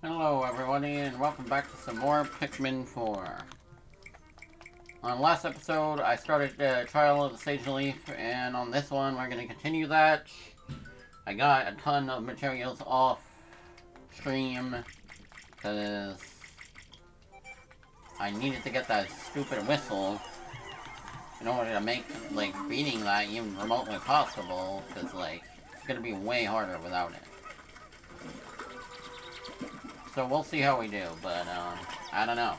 Hello everybody, and welcome back to some more Pikmin 4. On last episode, I started the trial of the Sage Leaf, and on this one, we're going to continue that. I got a ton of materials off stream, because I needed to get that stupid whistle in order to make, like, beating that even remotely possible, because, like, it's going to be way harder without it. So we'll see how we do, but, I don't know.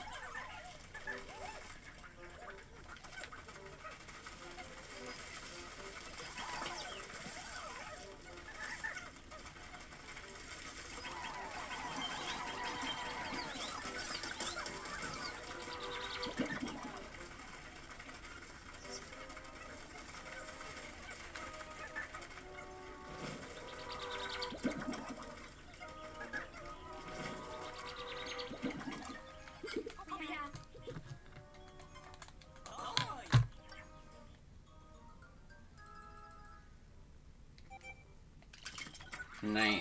Nice.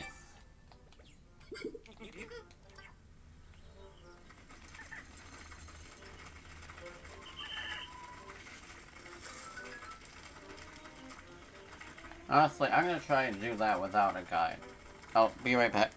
Honestly, I'm gonna try and do that without a guide. I'll be right back.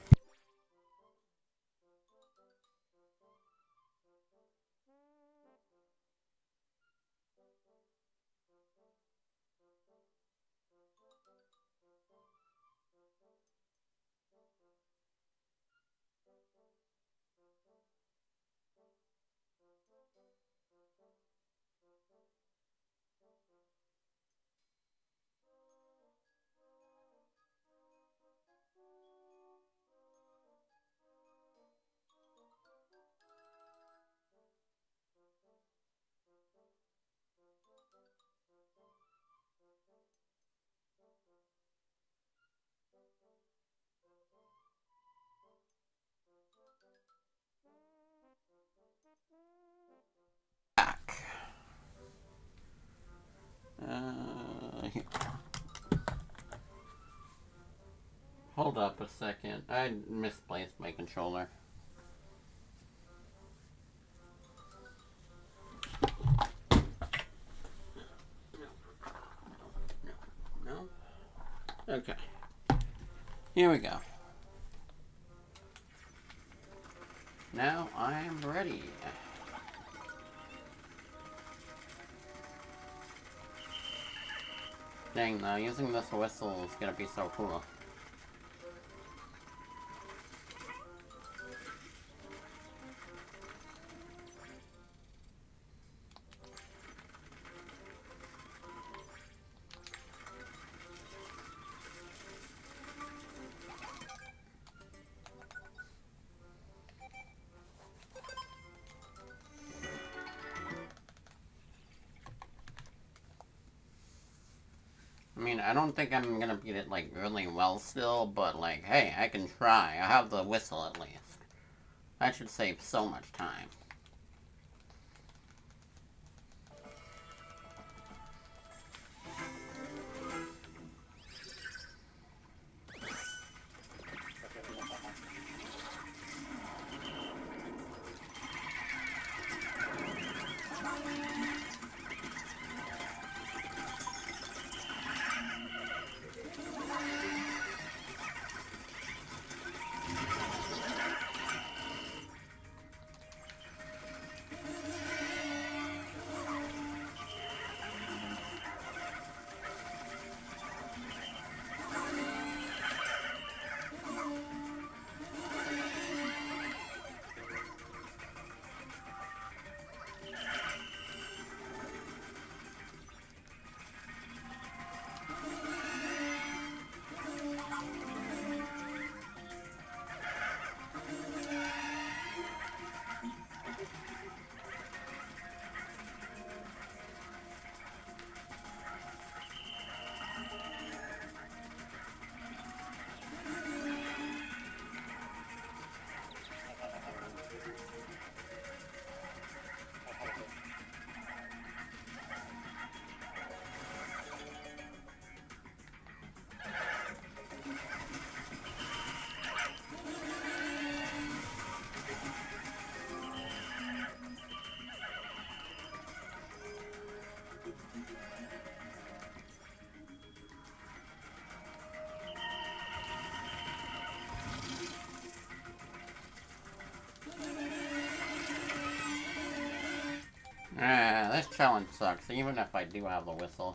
Here. Hold up a second. I misplaced my controller. No. Okay. Here we go. Now I'm ready. Dang, though, using this whistle is gonna be so cool. I mean, I don't think I'm gonna beat it, like, really well still, but, like, hey, I can try. I have the whistle, at least. That should save so much time. This challenge sucks, even if I do have the whistle.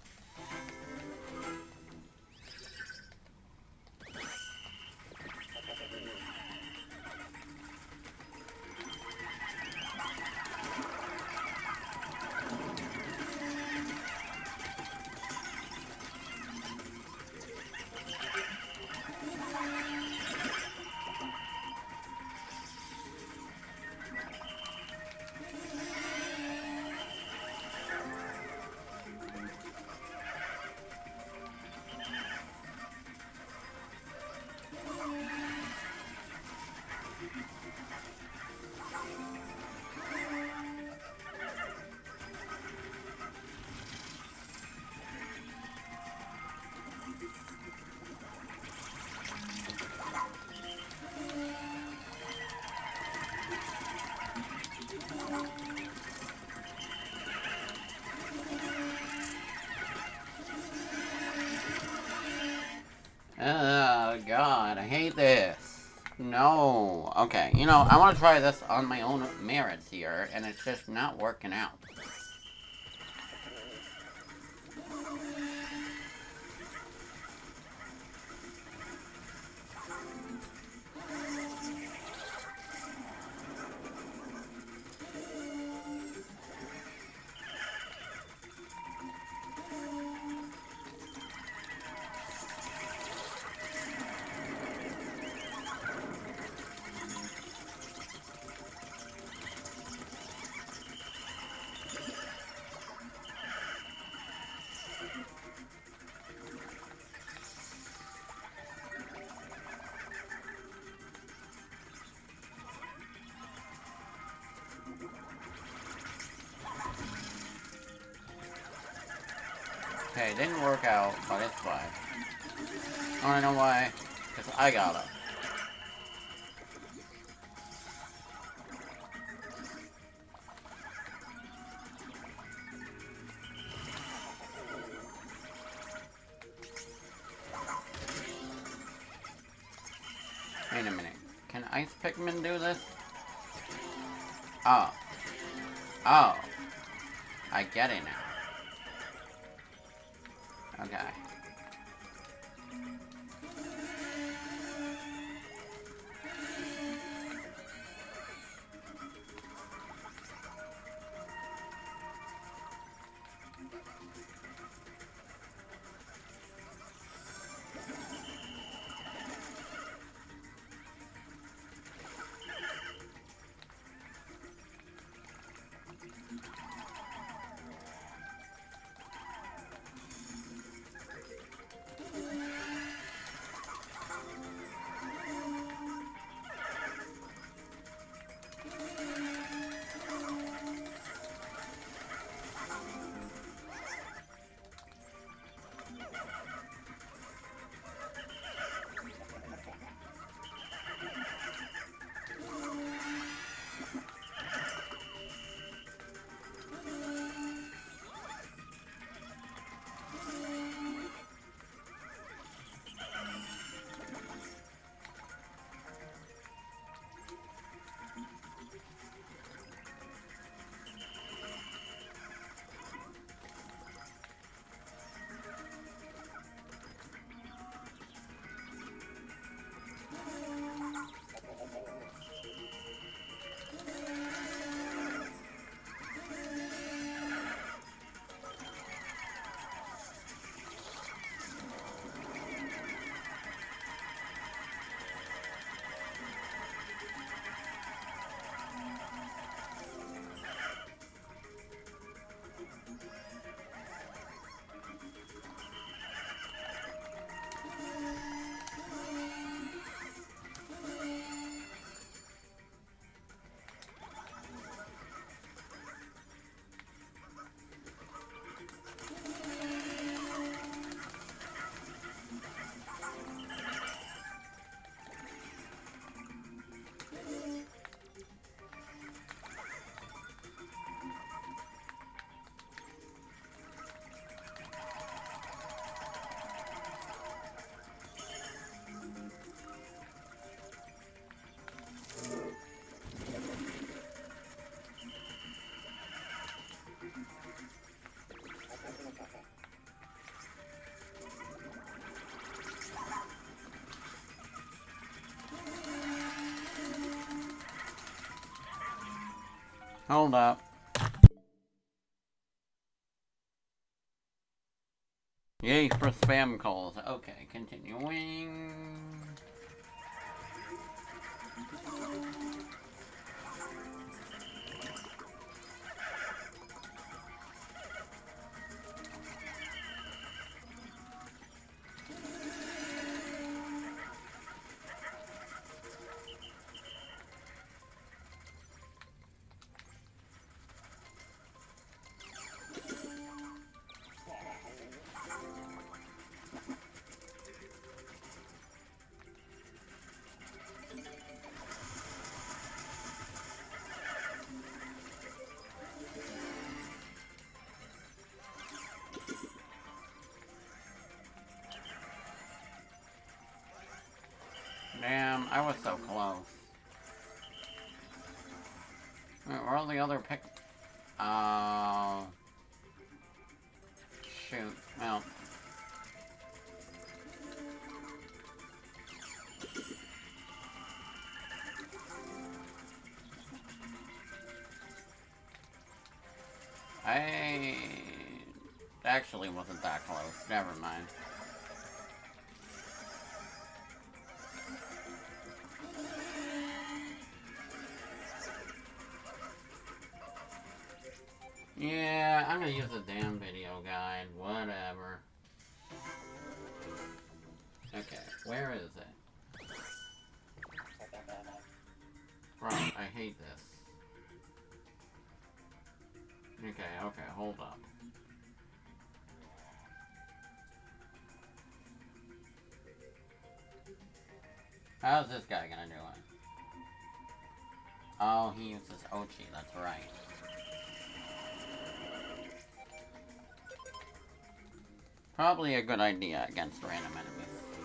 Oh god, I hate this. No. Okay, you know, I want to try this on my own merits here, and it's just not working out. Okay, it didn't work out, but it's fine. I wanna know why? Because I got up. Wait a minute. Can Ice Pikmin do this? Oh. Oh. I get it now. Okay. Hold up. Yay for spam calls. Okay, continuing. Damn, I was so close. Wait, where are the other pick... Shoot. Well. I... actually wasn't that close. Never mind. Yeah, I'm gonna use the damn video guide. Whatever. Okay, where is it? Bro, I hate this. Okay, hold up. How's this guy gonna do it? Oh, he uses Ochi, that's right. Probably a good idea against random enemies.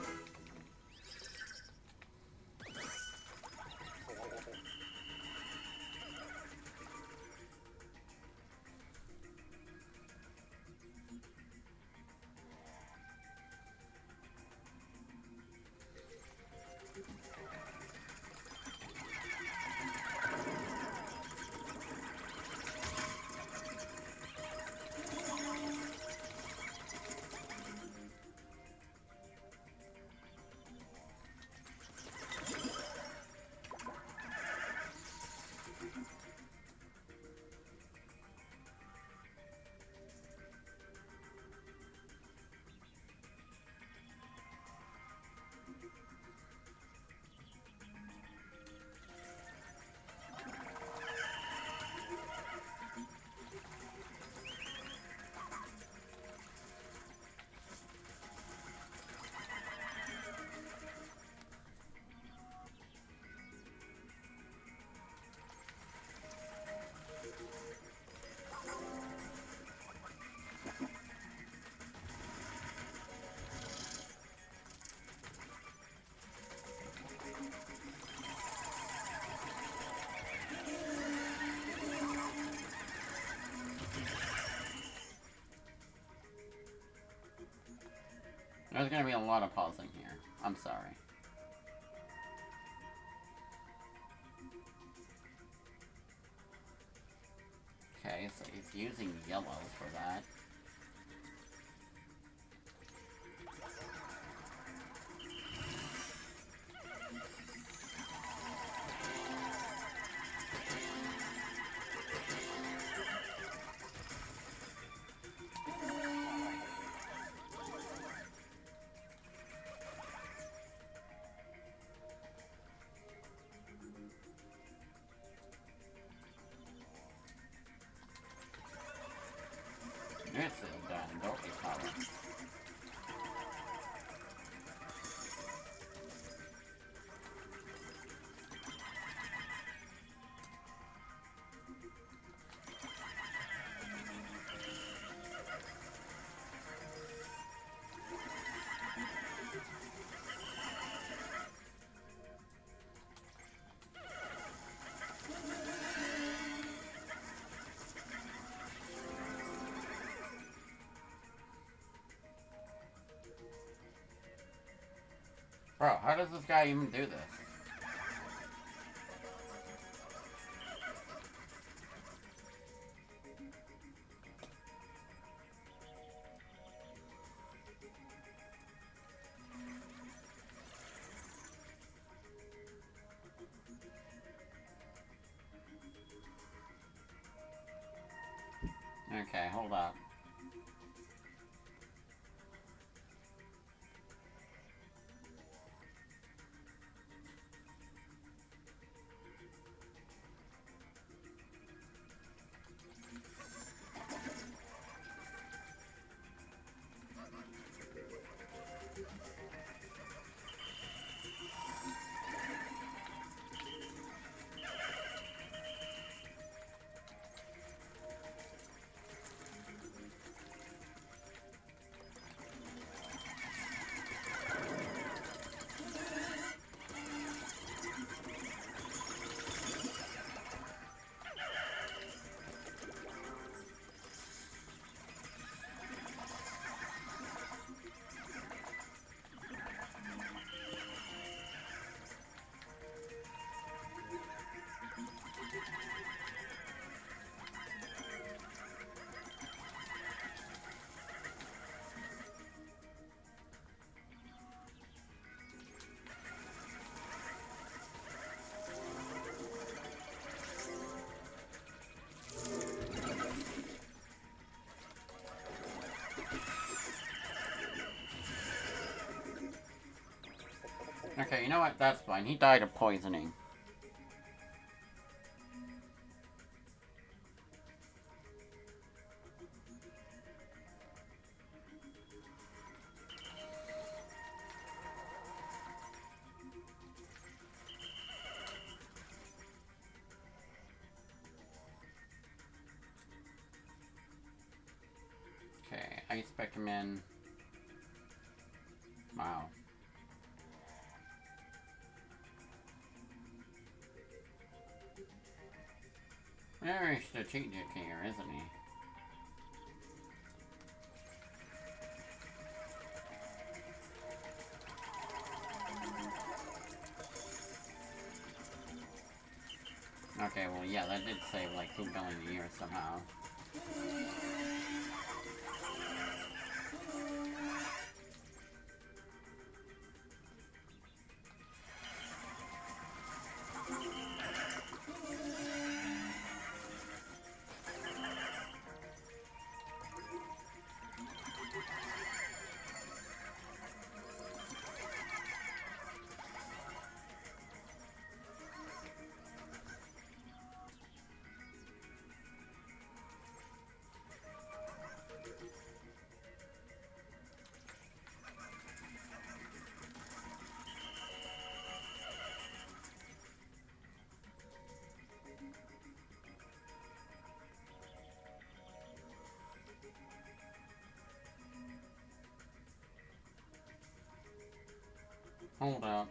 There's gonna be a lot of pausing here. I'm sorry. Okay, so he's using yellow for that. This is done. Don't be following. Bro, how does this guy even do this? Okay, hold up. Okay, you know what? That's fine. He died of poisoning. Okay, Ice Pikmin. Wow. Very strategic here, isn't he? Okay, well, yeah, that did save like 2 billion a year somehow. Hold up.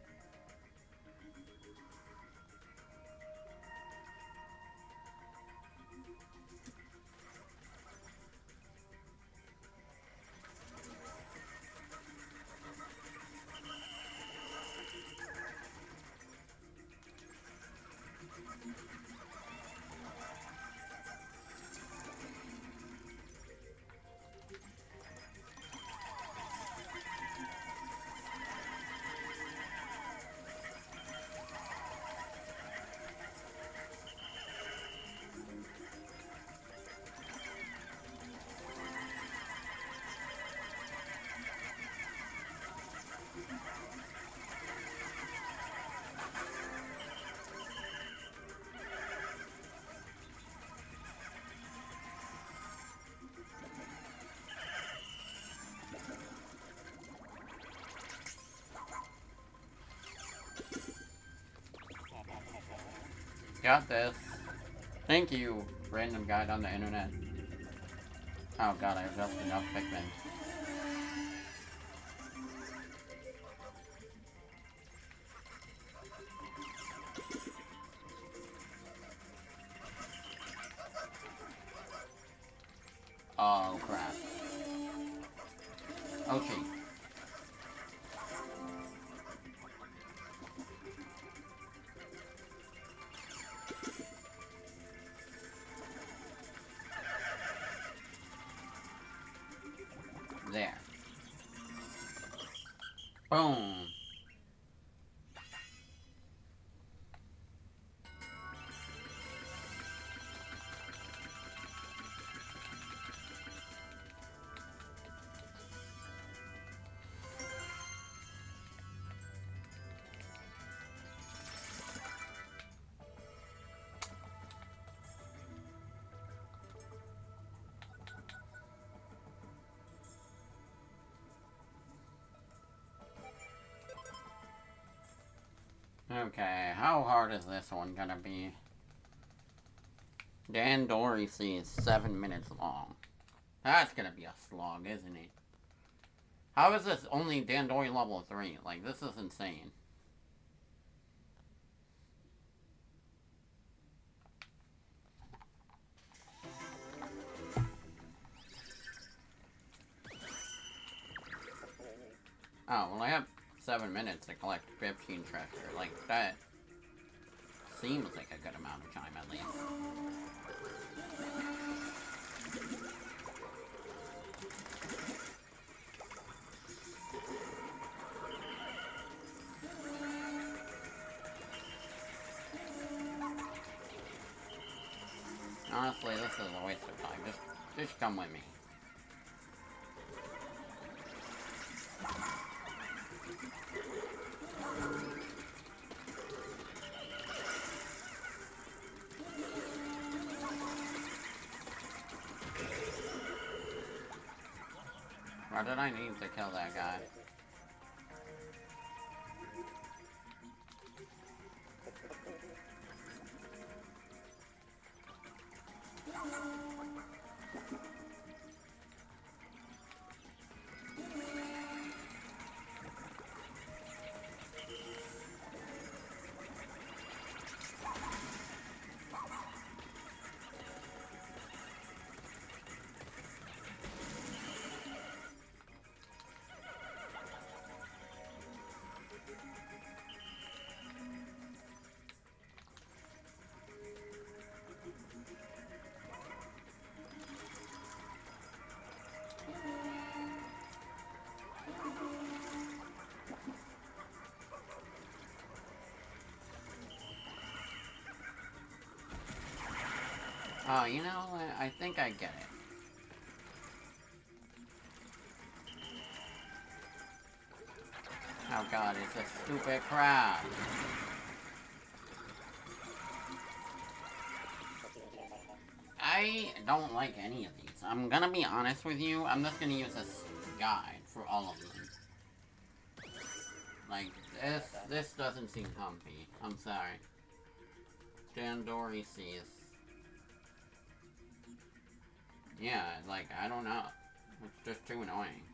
Got this. Thank you, random guide on the internet. Oh god, I have just enough Pikmin. Oh crap. Okay. There. Boom. Okay, how hard is this one gonna be? Dan Dory is 7 minutes long. That's gonna be a slog, isn't it? How is this only Dan Dory level 3? Like, this is insane. Oh, well I have 7 minutes to collect 15 treasure. Like, that seems like a good amount of time, at least. Honestly, this is a waste of time. Just come with me. Why did I need to kill that guy? Oh, you know, I think I get it. Oh god, it's a stupid crab. I don't like any of these. I'm gonna be honest with you, I'm just gonna use this guide for all of them. Like, this doesn't seem comfy. I'm sorry. Dandori sees. Yeah, like, I don't know. It's just too annoying.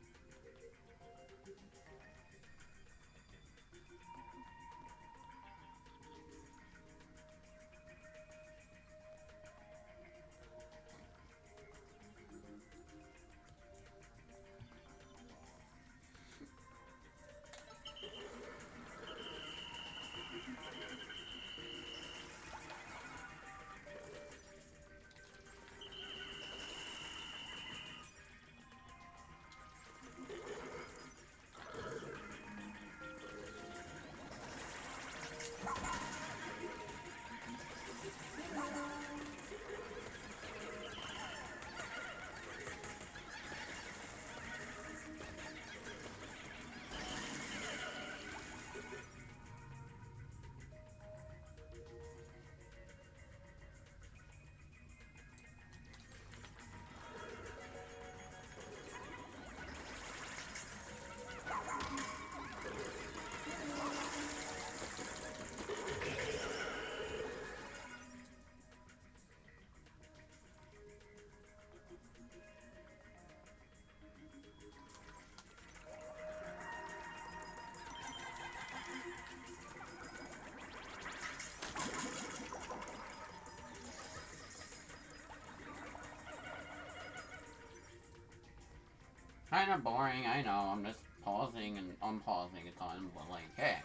Kinda boring, I know, I'm just pausing and unpausing a ton, but like, hey.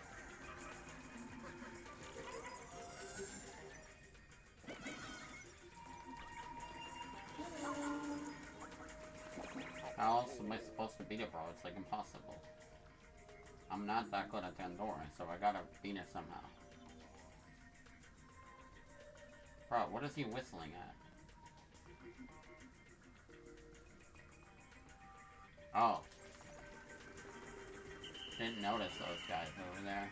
How else am I supposed to beat it, bro? It's like impossible. I'm not that good at Pandora, so I gotta beat it somehow. Bro, what is he whistling at? Oh. Didn't notice those guys over there.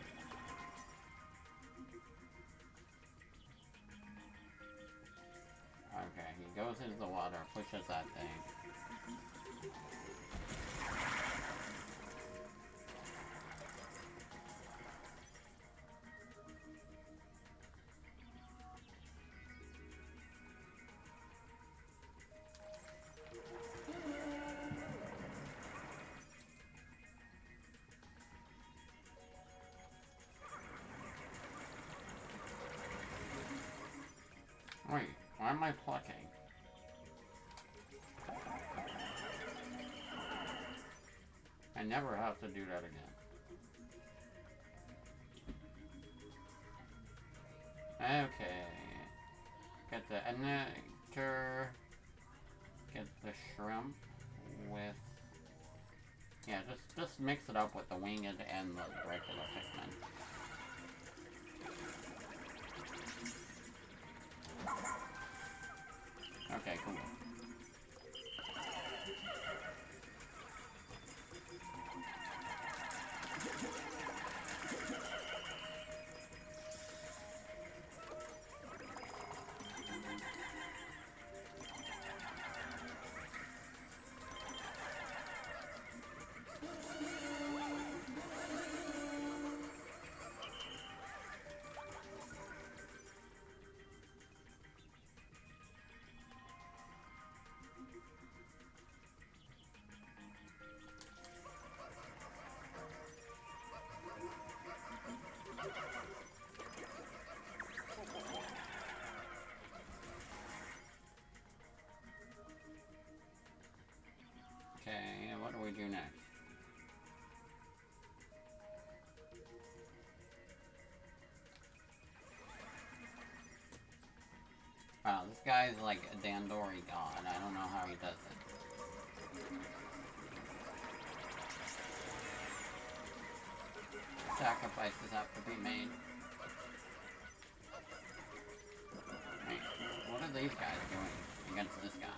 Okay, he goes into the water, pushes that thing. Wait, why am I plucking? I never have to do that again. Okay. Get the nectar. Get the shrimp with... Yeah, just mix it up with the winged and the regular Pikmin. Okay, cool. Okay, what do we do next? Wow, this guy's like a Dandori god. I don't know how he does it. Sacrifices have to be made. Wait, what are these guys doing against this guy?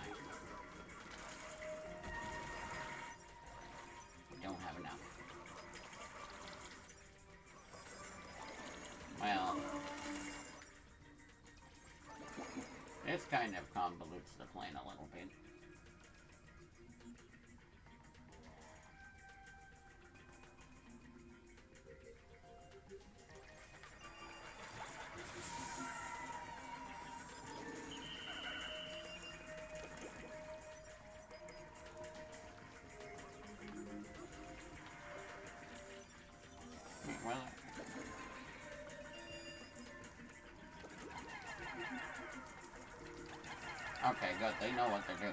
We don't have enough. Well, this kind of convolutes the plan a little bit. Well, okay, good. They know what they're doing.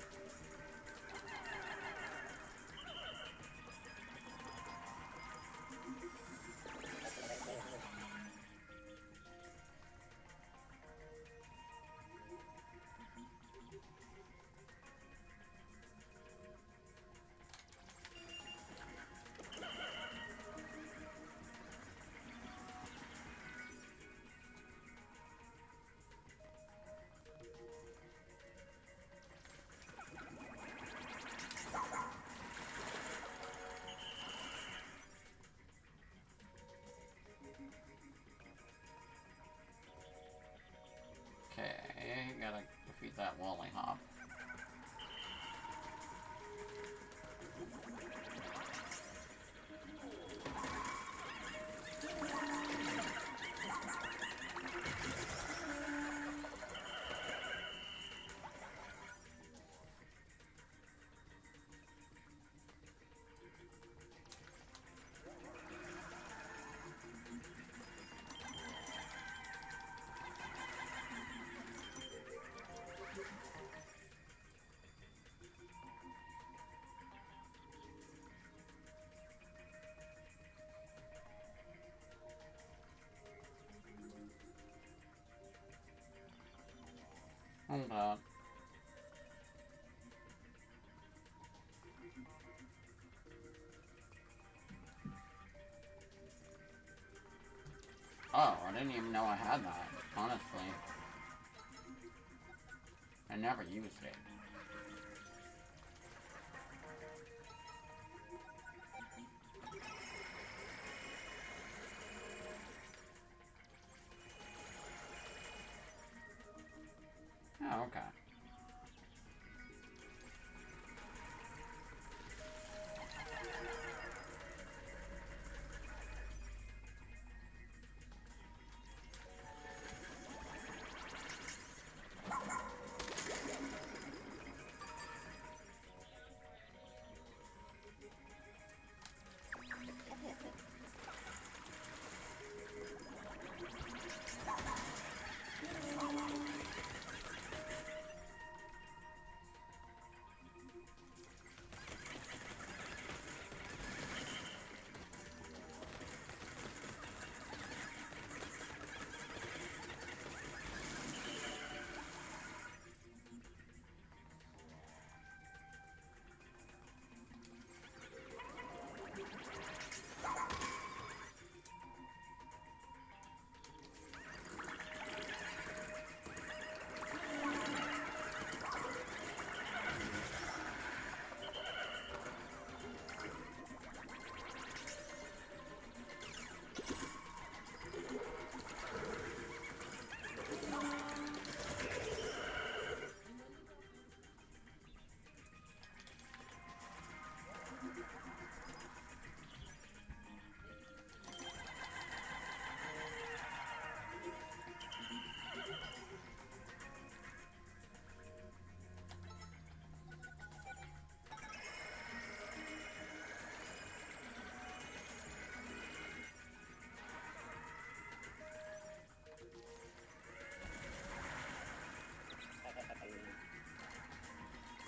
Okay, gotta defeat that Wally Hop. Hold on. Oh, I didn't even know I had that, honestly. I never used it. Oh, okay.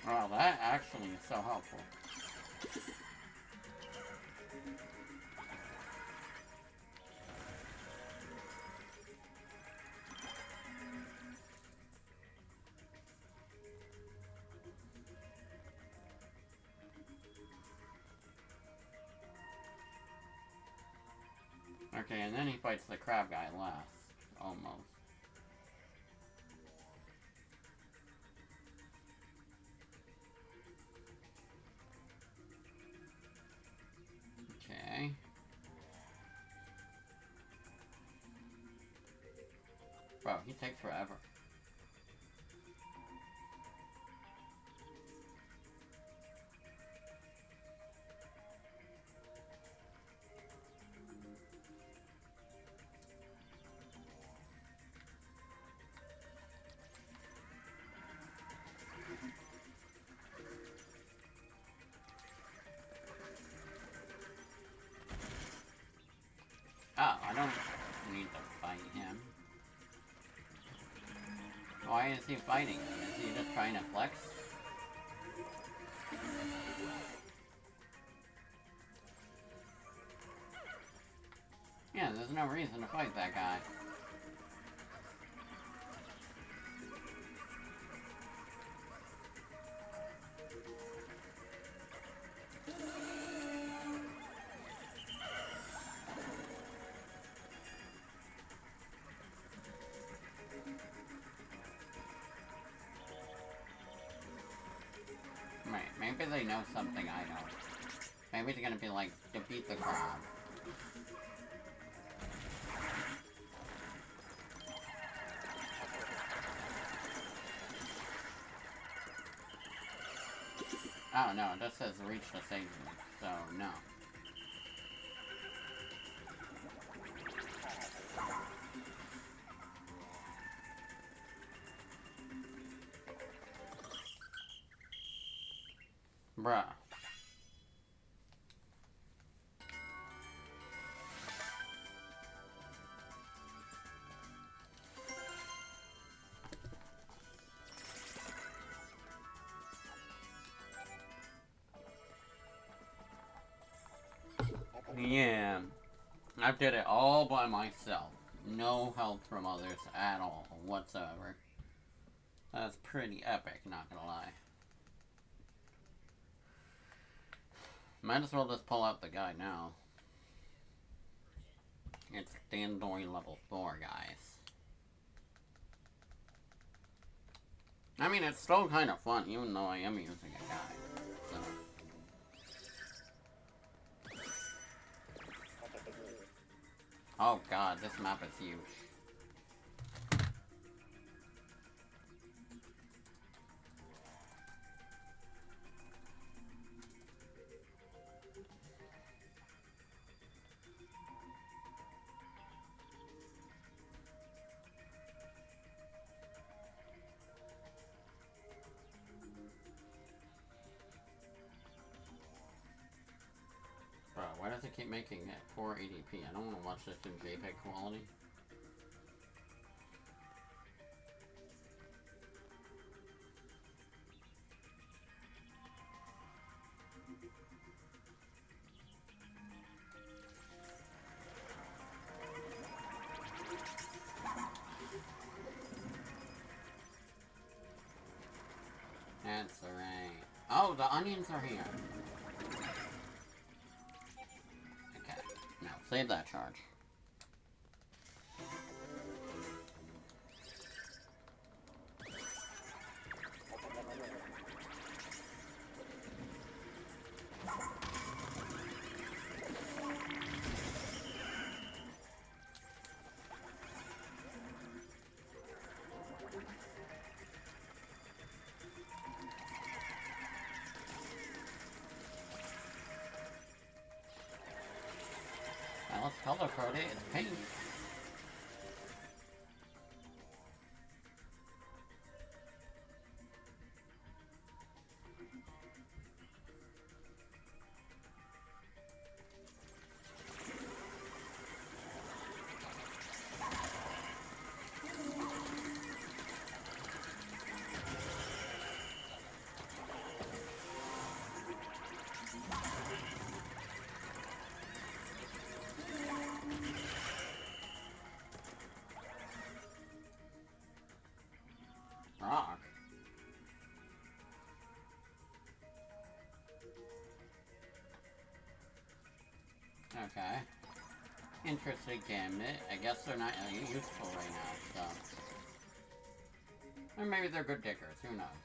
Wow, that actually is so helpful. Okay, and then he fights the crab guy last. Almost. Okay. Bro, he takes forever. Oh, I don't need to fight him. Why is he fighting him? Is he just trying to flex? Yeah, there's no reason to fight that guy. Maybe they know something I don't. Maybe they're gonna be like, defeat the crab. Oh no, it just says reach the stage limit, so no. Bruh. Yeah. I did it all by myself. No help from others at all, whatsoever. That's pretty epic, not gonna lie. Might as well just pull out the guy now. It's Dandori level 4, guys. I mean, it's still kind of fun, even though I am using a guy. So. Oh god, this map is huge. Bro, why does it keep making it 480p? I don't want to watch this in JPEG quality. That's right. Oh, the onions are here. Okay, now save that charge. Now let's color code it. It's pink. Okay. Interesting gambit. I guess they're not useful right now, so... Or maybe they're good diggers, who knows.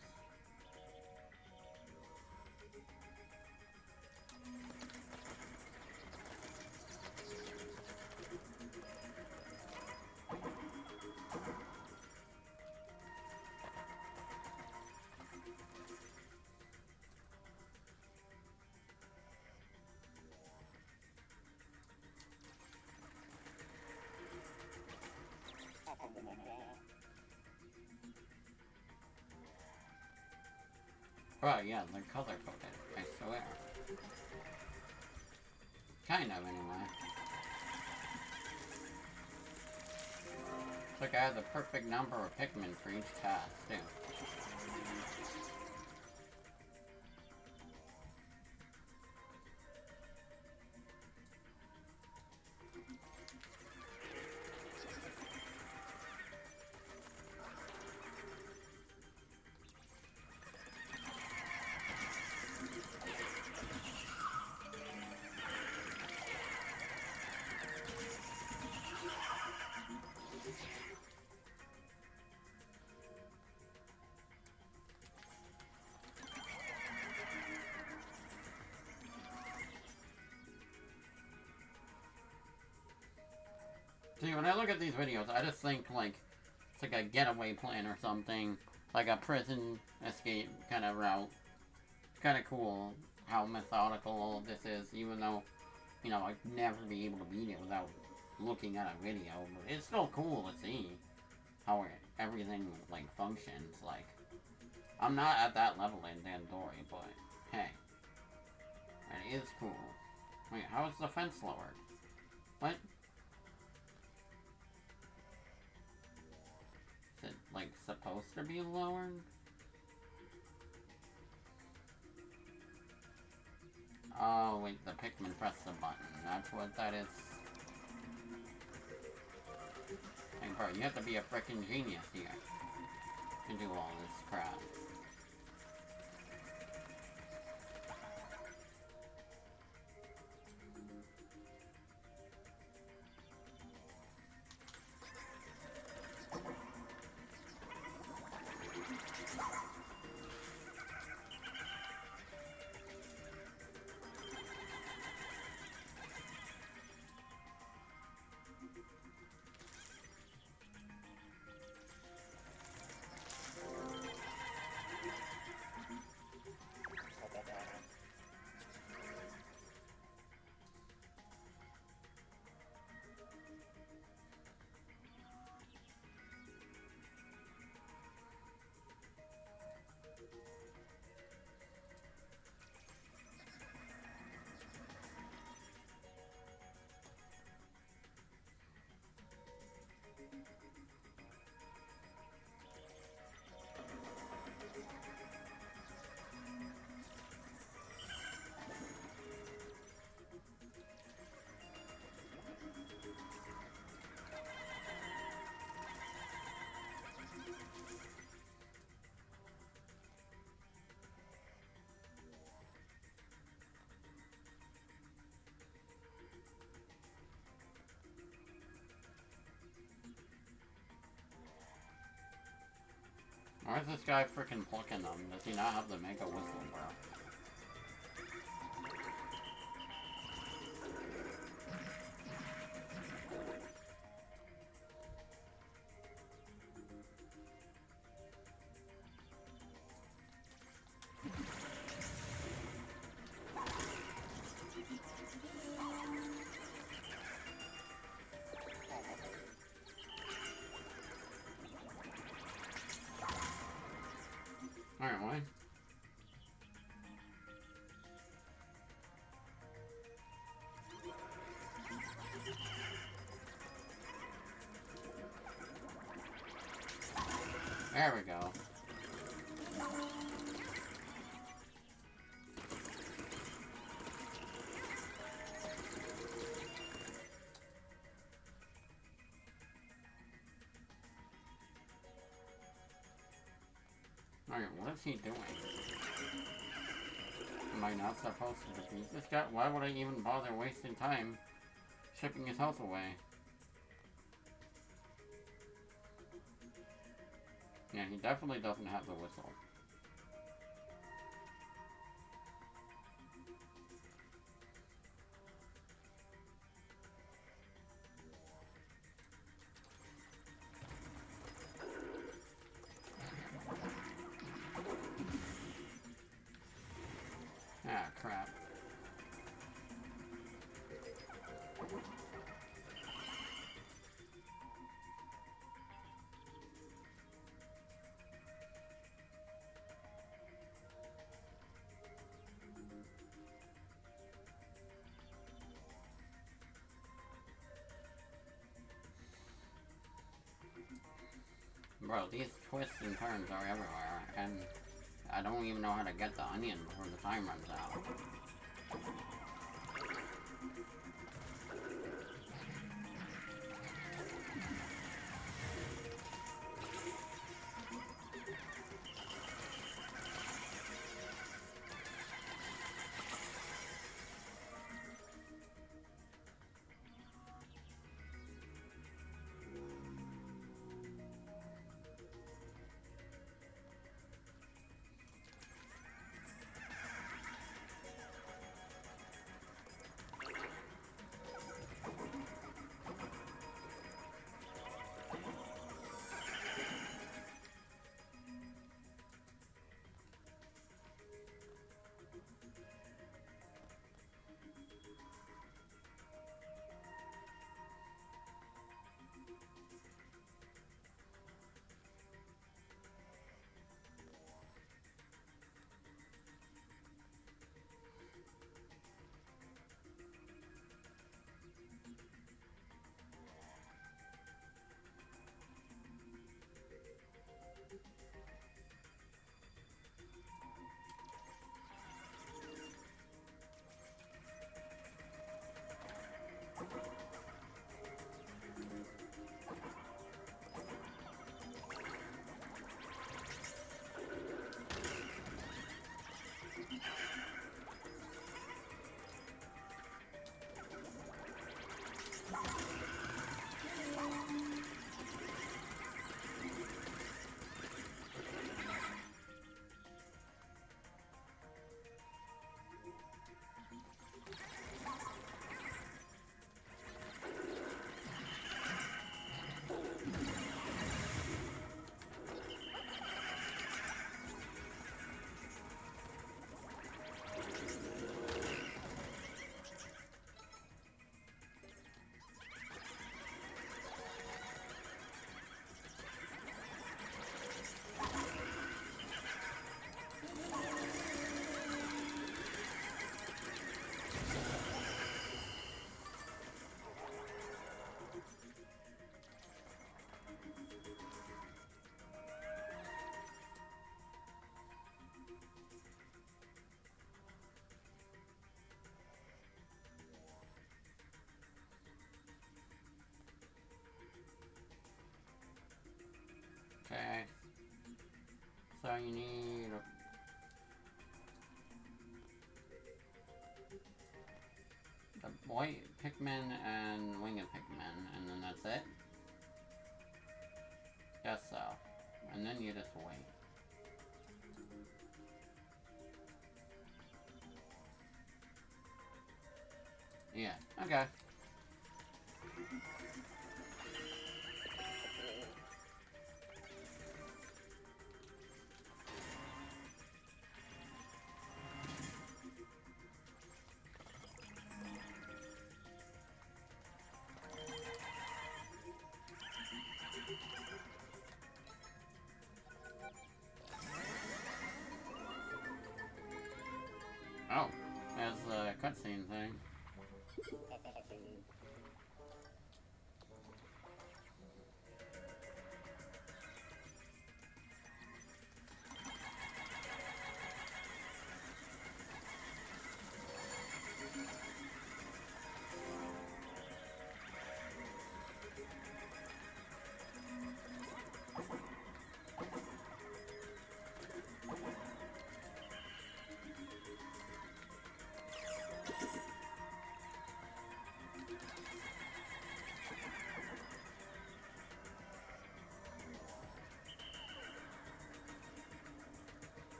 Right, yeah, they're color-coded, I swear. Kind of, anyway. It's like I have the perfect number of Pikmin for each task, too. See, when I look at these videos, I just think, like, it's like a getaway plan or something. Like a prison escape kind of route. Kind of cool how methodical all of this is, even though, you know, I'd never be able to beat it without looking at a video. But it's still cool to see how everything, like, functions. Like, I'm not at that level in Dandori, but, hey. It is cool. Wait, how is the fence lowered? What? Is it, like, supposed to be lowered? Oh, wait, the Pikmin pressed the button. That's what that is. Hey, bro, you have to be a frickin' genius here to do all this crap. Why is this guy freaking plucking them? Does he not have the Mega Whistle, bro? Alright, why? There we go. Alright, what's he doing? Am I not supposed to defeat this guy? Why would I even bother wasting time shipping his health away? Yeah, he definitely doesn't have the whistle. Ah, crap. Bro, these twists and turns are everywhere, and I don't even know how to get the onion before the time runs out. Okay. So you need the white Pikmin and winged Pikmin, and then that's it? Guess so. And then you just wait. Yeah, okay. Oh, there's the cutscene thing.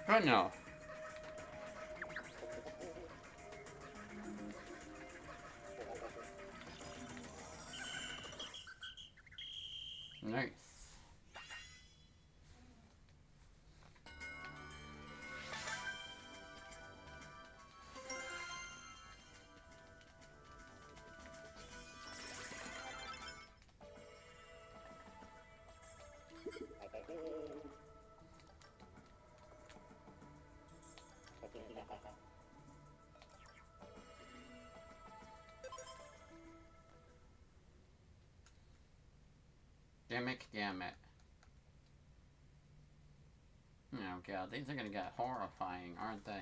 But no. Nice. Damn it. Oh god, these are gonna get horrifying, aren't they?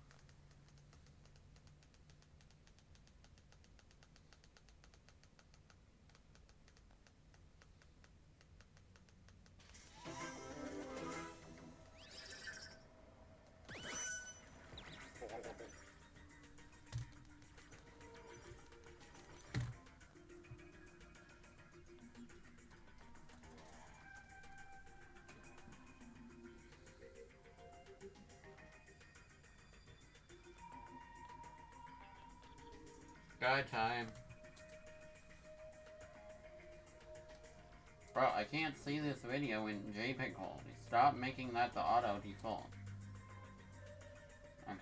Guide time. Bro, I can't see this video in JPEG quality. Stop making that the auto default. Okay.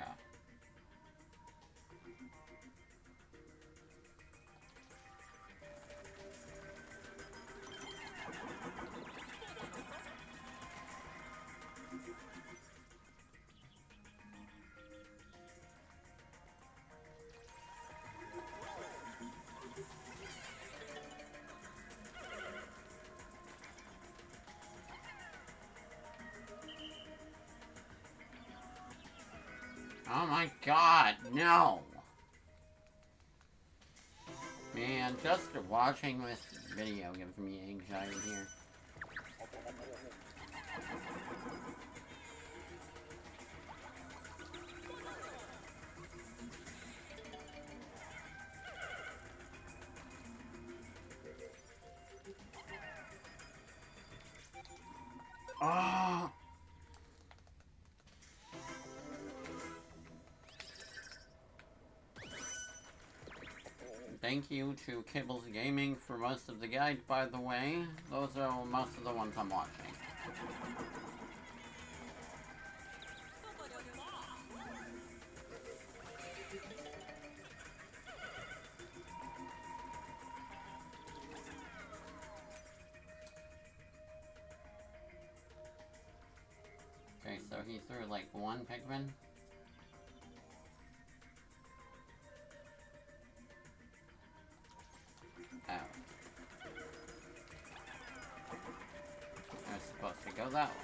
Oh my god, no! Man, just watching this video gives me anxiety here. Oh! Thank you to Kibbles Gaming for most of the guides, by the way. Those are most of the ones I'm watching. Okay, so he threw like one Pikmin. Oh. I was supposed to go that way.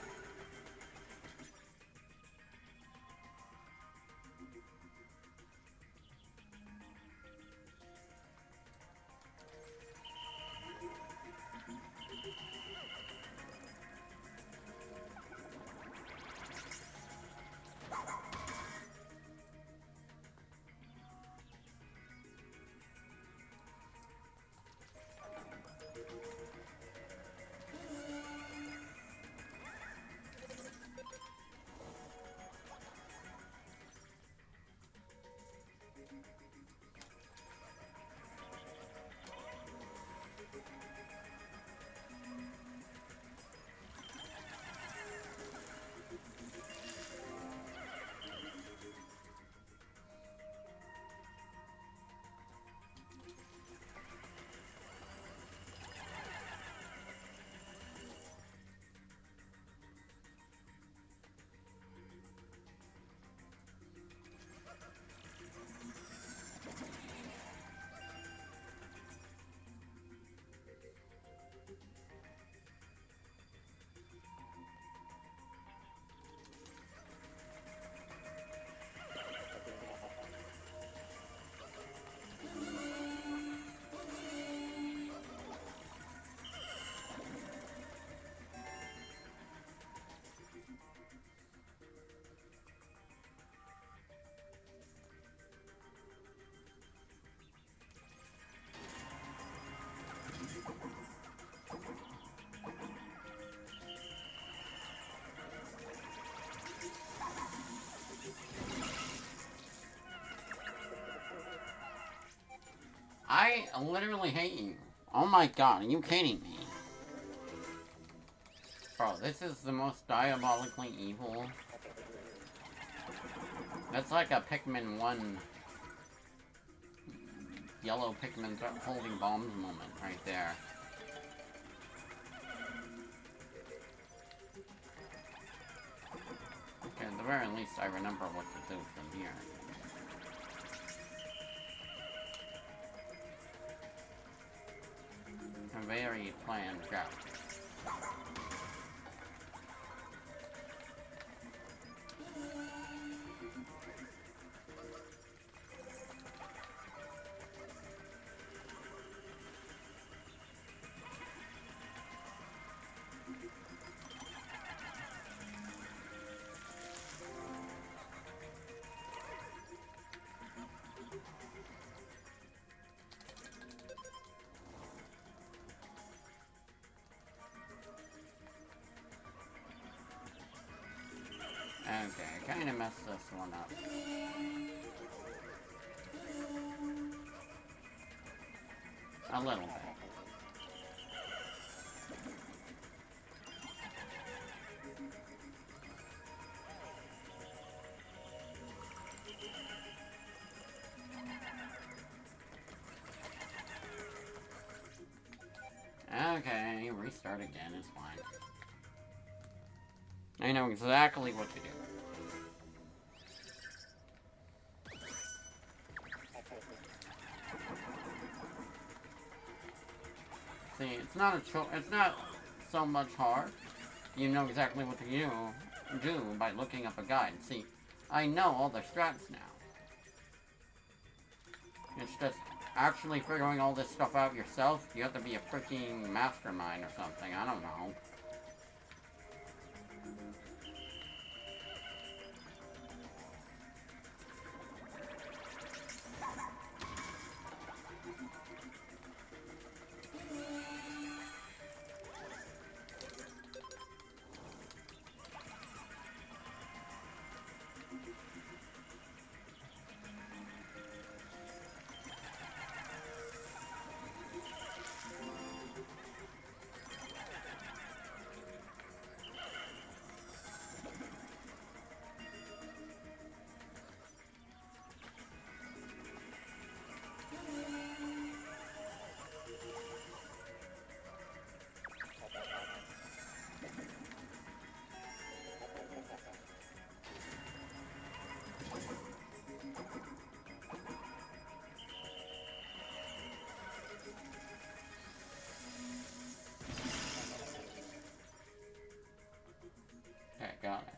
I literally hate you. Oh my god, are you kidding me? Bro, this is the most diabolically evil. That's like a Pikmin 1 yellow Pikmin holding bombs moment right there. Okay, at the very least I remember what to do from here. A very planned route. Okay, I kinda messed this one up. A little bit. Okay, restart again, it's fine. I know exactly what to do. See, it's not so much hard. You know exactly what to do by looking up a guide. See, I know all the strats now. It's just actually figuring all this stuff out yourself. You have to be a freaking mastermind or something. I don't know. Okay, got it.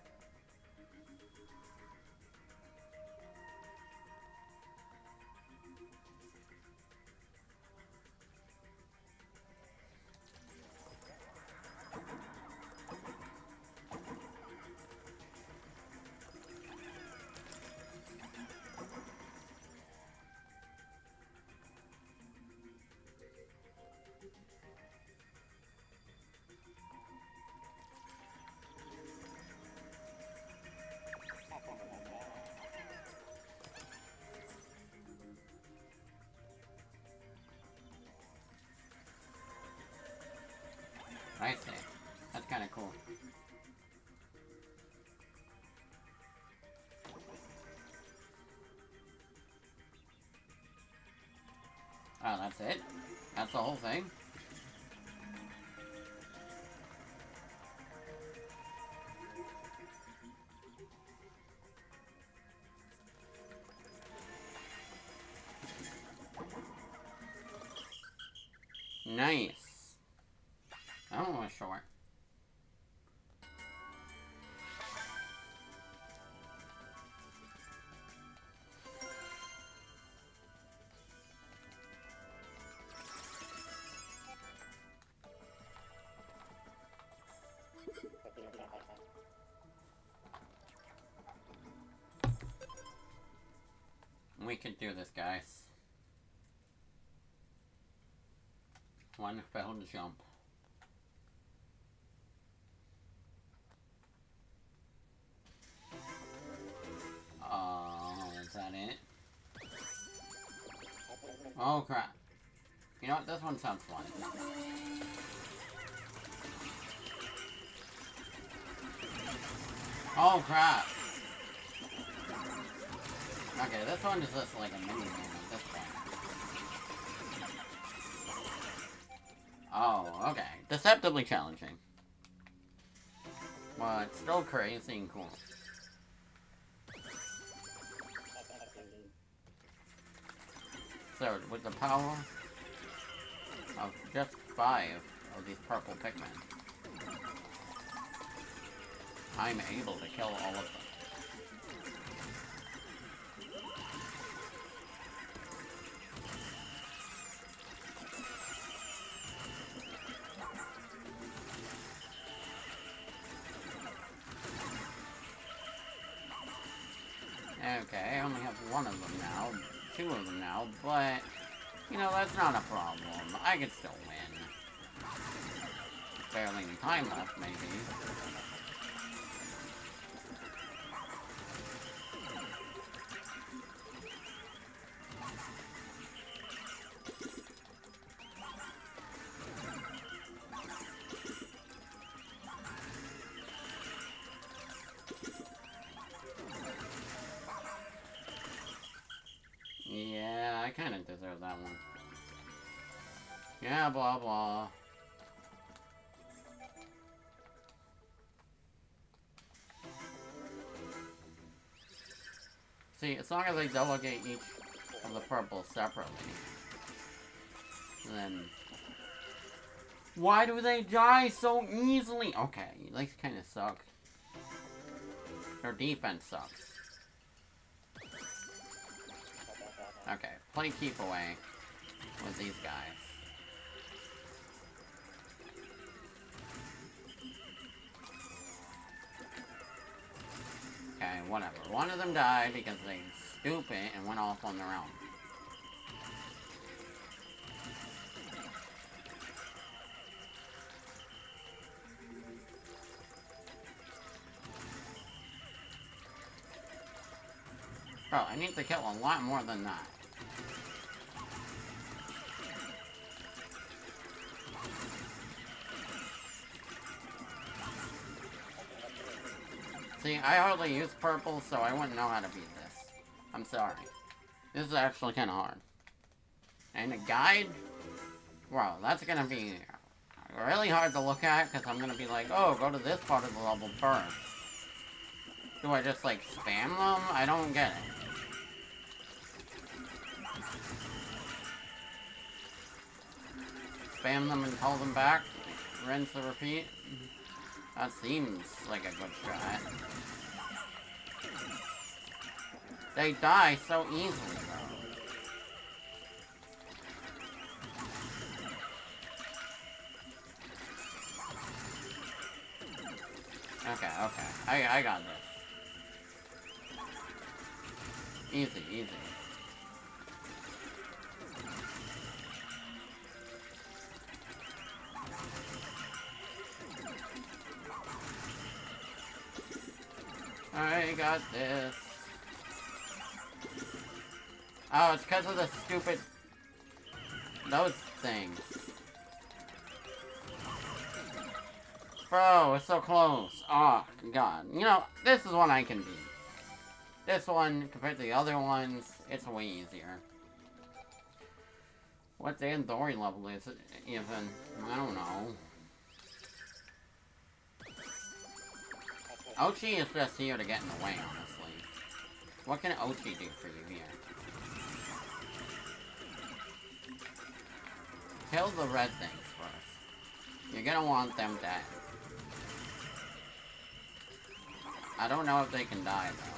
I see. That's kind of cool. Oh, that's it? That's the whole thing? Nice. Oh, sure. We can do this, guys. One failed jump. Is that it? Oh crap. You know what? This one sounds fun. Oh, crap. Okay, this one is just like a mini game at this point. Oh, okay. Deceptively challenging. But still crazy and cool. So, with the power of just 5 of these purple Pikmin, I'm able to kill all of them. Okay, I only have 1 of them now, 2 of them now, but, you know, that's not a problem. I can still win. Barely any time left, maybe. Yeah, I kind of deserve that one. Yeah, blah blah. See, as long as I delegate each of the purples separately, then... Why do they die so easily? Okay, these kind of suck. Their defense sucks. Okay, play keep away with these guys. Okay, whatever. One of them died because they stupid and went off on their own. Bro, I need to kill a lot more than that. See, I hardly use purple, so I wouldn't know how to beat this. I'm sorry. This is actually kind of hard. And a guide? Bro, that's gonna be really hard to look at, because I'm gonna be like, oh, go to this part of the level first. Do I just, like, spam them? I don't get it. Spam them and call them back? Rinse and repeat? That seems like a good shot. They die so easily, though. Okay, okay. I got this. Easy, easy. I got this. Oh, it's because of the stupid... those things. Bro, it's so close. Oh, God. You know, this is one I can beat. This one, compared to the other ones, it's way easier. What the Andori level is it even? I don't know. Ochi is just here to get in the way, honestly. What can Ochi do for you here? Kill the red things first. You're gonna want them dead. I don't know if they can die, though.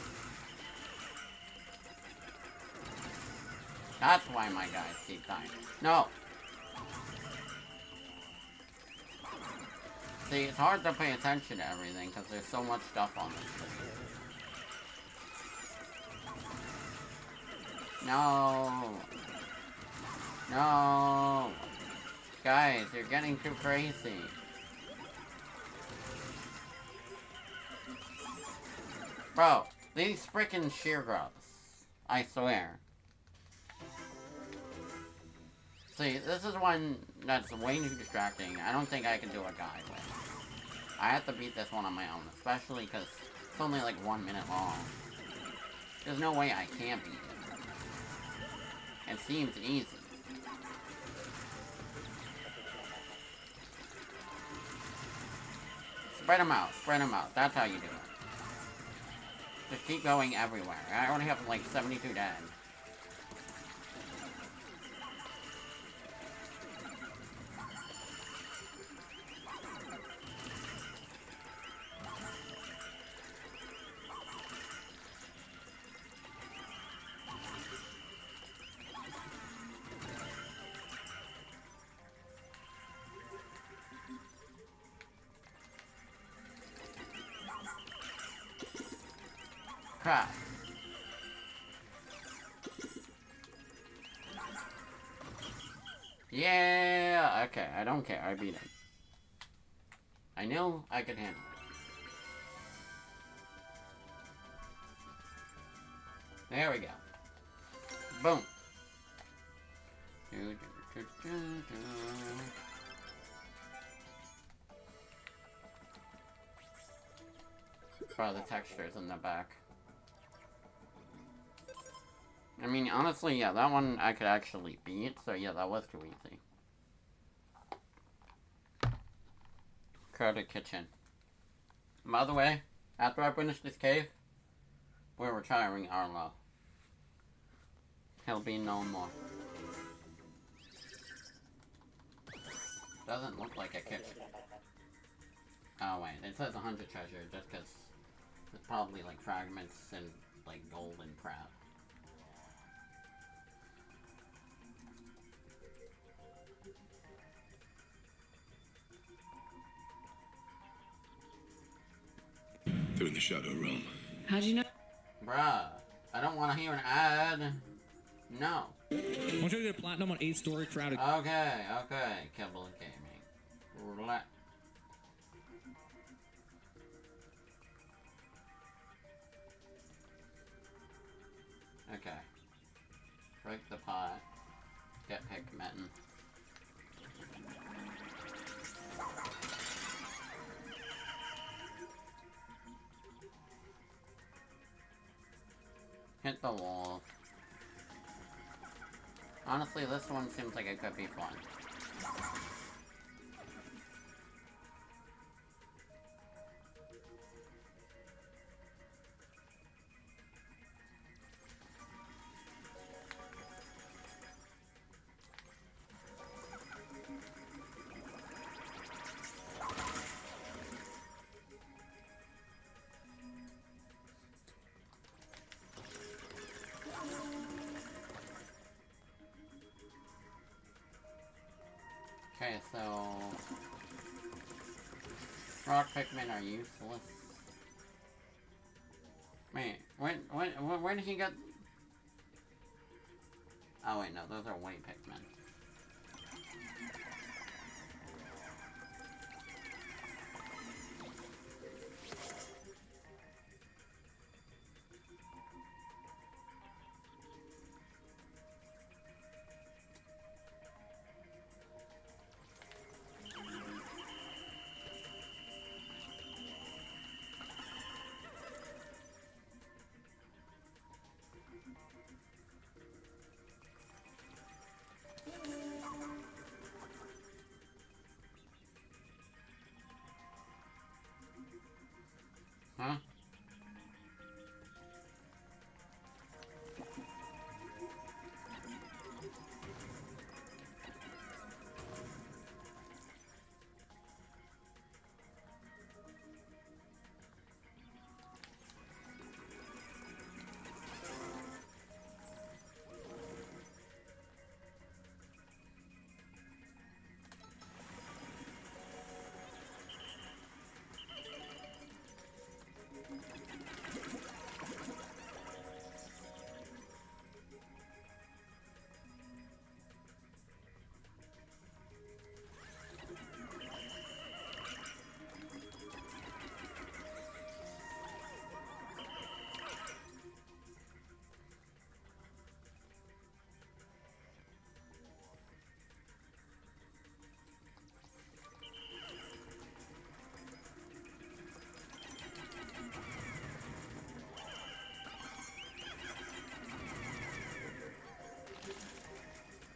That's why my guys keep dying. No! See, it's hard to pay attention to everything because there's so much stuff on this screen. No! No! Guys, you're getting too crazy. Bro, these frickin' sheer grubs. I swear. See, this is one that's way too distracting. I don't think I can do a guide with. I have to beat this one on my own, especially because it's only like 1 minute long. There's no way I can't beat it. It seems easy. Spread them out, spread them out. That's how you do it. Just keep going everywhere. I only have like 72 dead. Crap. Yeah, okay, I don't care, I beat him. I knew I could handle it. There we go. Boom. Oh, the textures in the back. I mean, honestly, yeah, that one I could actually beat, so yeah, that was too easy. Crowded kitchen. By the way, after I finish this cave, we're retiring Arlo. He'll be no more. Doesn't look like a kitchen. Oh wait, it says 100 treasure just because it's probably like fragments and like gold and crap. They're in the Shadow Realm. How'd you know? Bruh, I don't want to hear an ad. No. I want you to get a platinum on 8-story crowded. Okay, Kibble Gaming. Roulette. Okay. Break the pot. Get Pikmin. Hit the wall. Honestly, this one seems like it could be fun. Okay, so rock Pikmin are useless. Wait, where did he get? Oh wait, no, those are white Pikmin.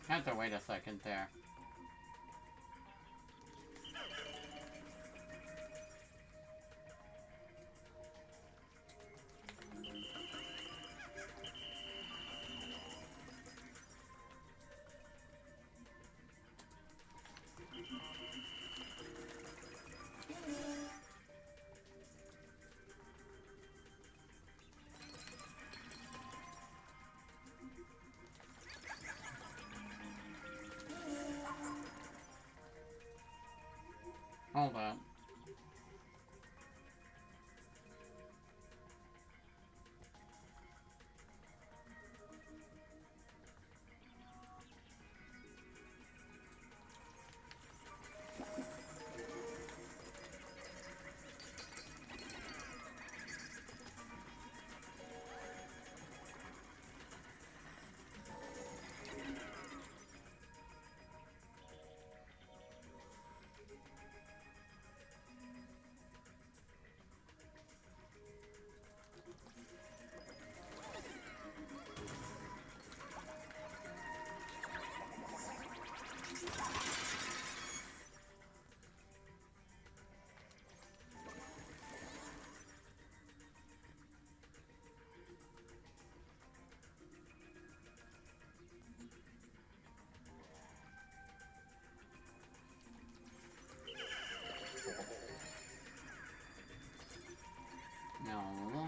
I have to wait a second there. Hold up. No.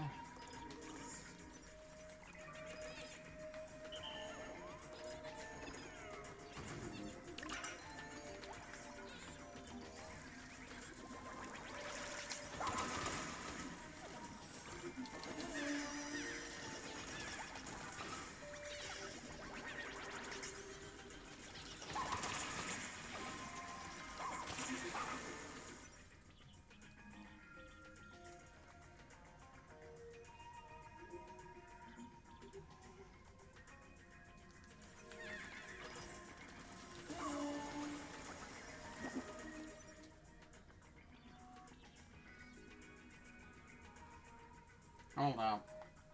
Hold up.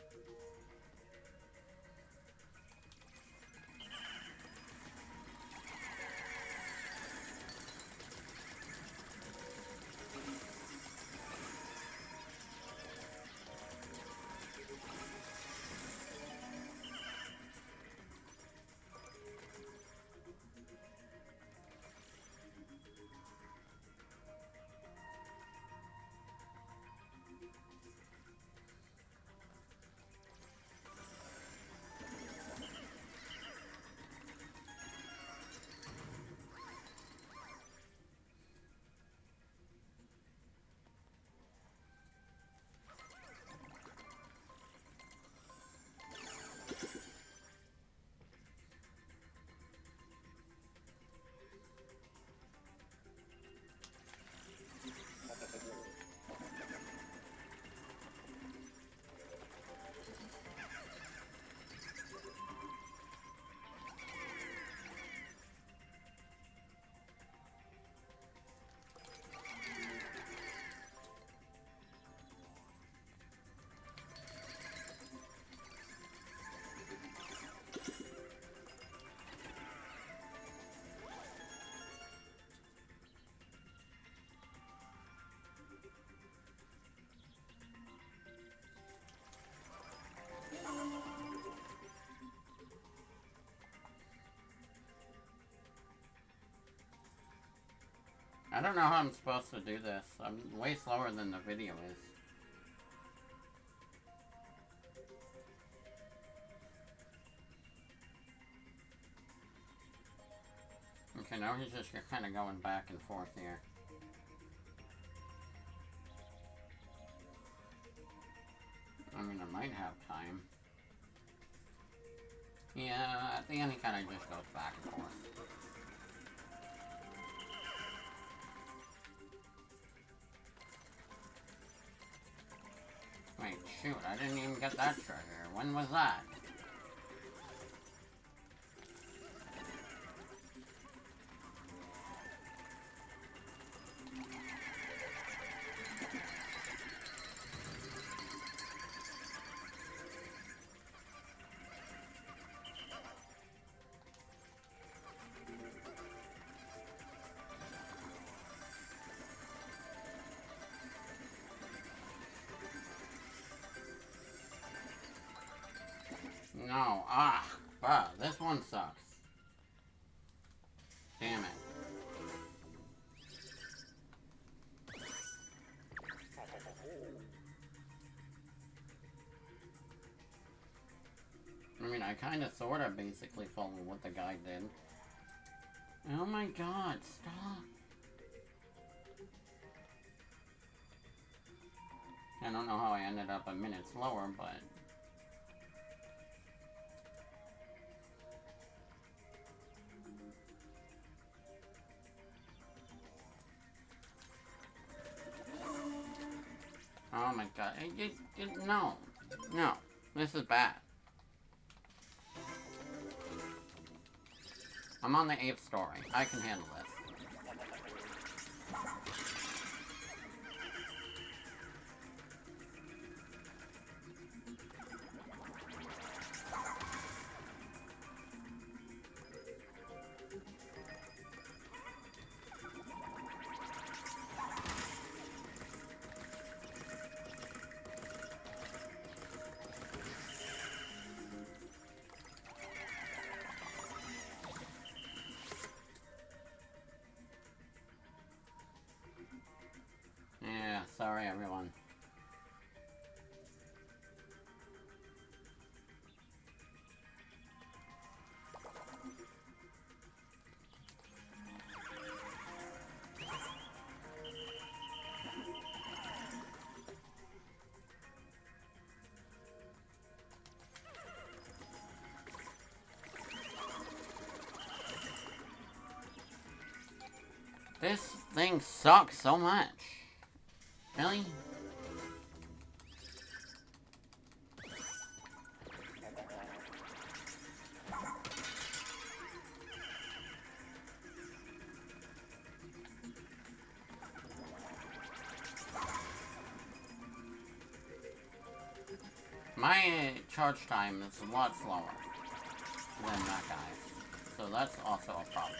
I don't know how I'm supposed to do this. I'm way slower than the video is. Okay, now he's just kind of going back and forth here. I mean, I might have time. Yeah, at the end he kind of just goes back and forth. Wait, shoot, I didn't even get that treasure. When was that? No. Ah. Bruh, this one sucks. Damn it. I mean, I kinda sorta basically followed what the guy did. Oh my god, stop. I don't know how I ended up a minute slower, but... Oh my god. No. No. This is bad. I'm on the 8th story. I can handle this. Yeah, sorry everyone. This thing sucks so much. Really? My charge time is a lot slower than that guy's, so that's also a problem.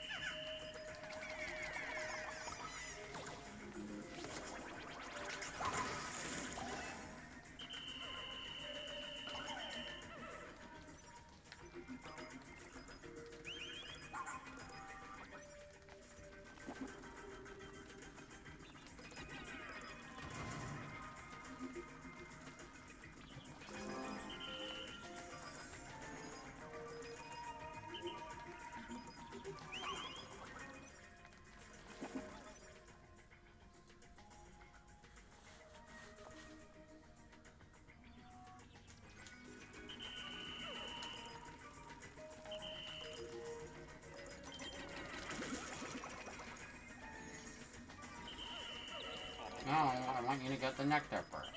No, I want you to get the nectar first.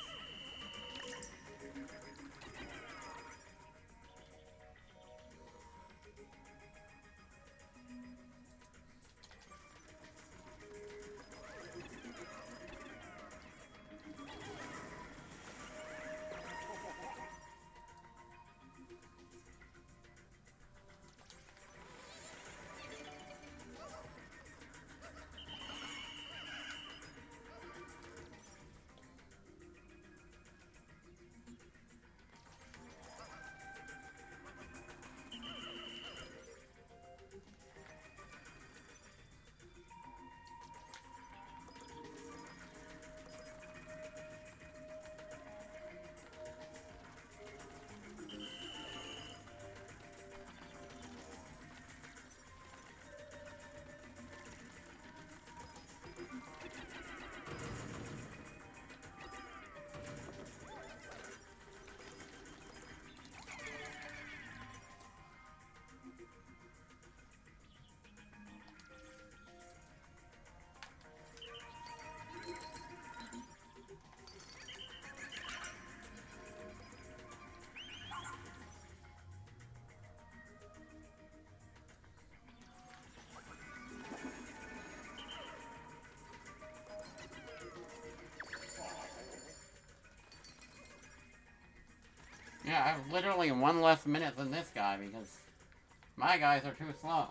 Yeah, I have literally one less minute than this guy because my guys are too slow.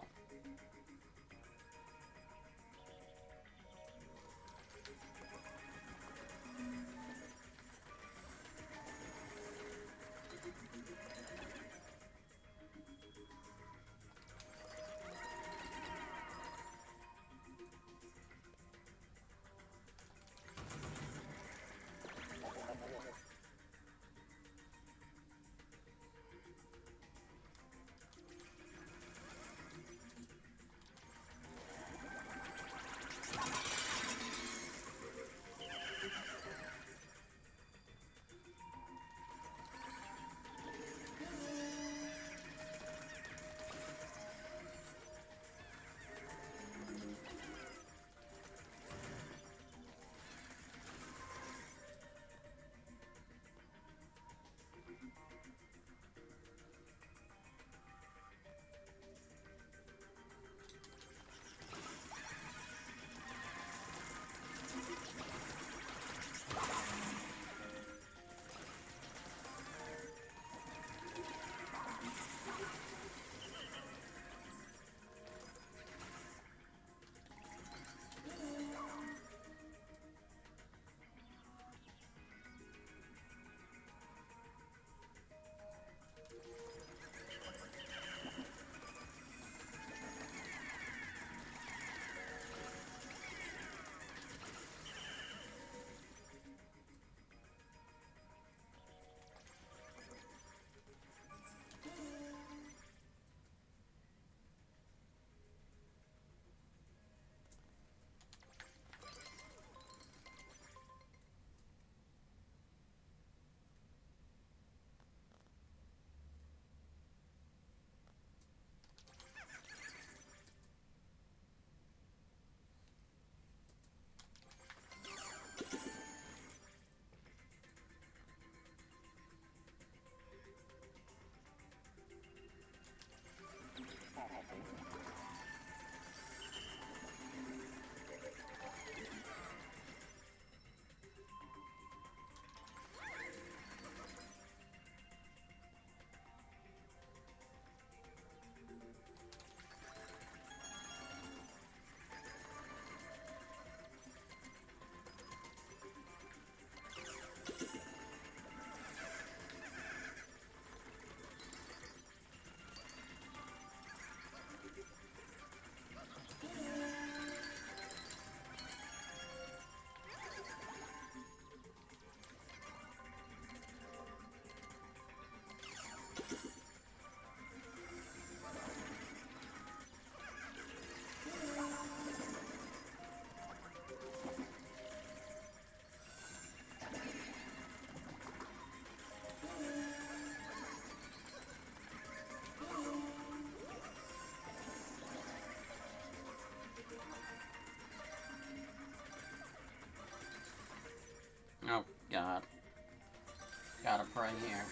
God. Gotta pray here.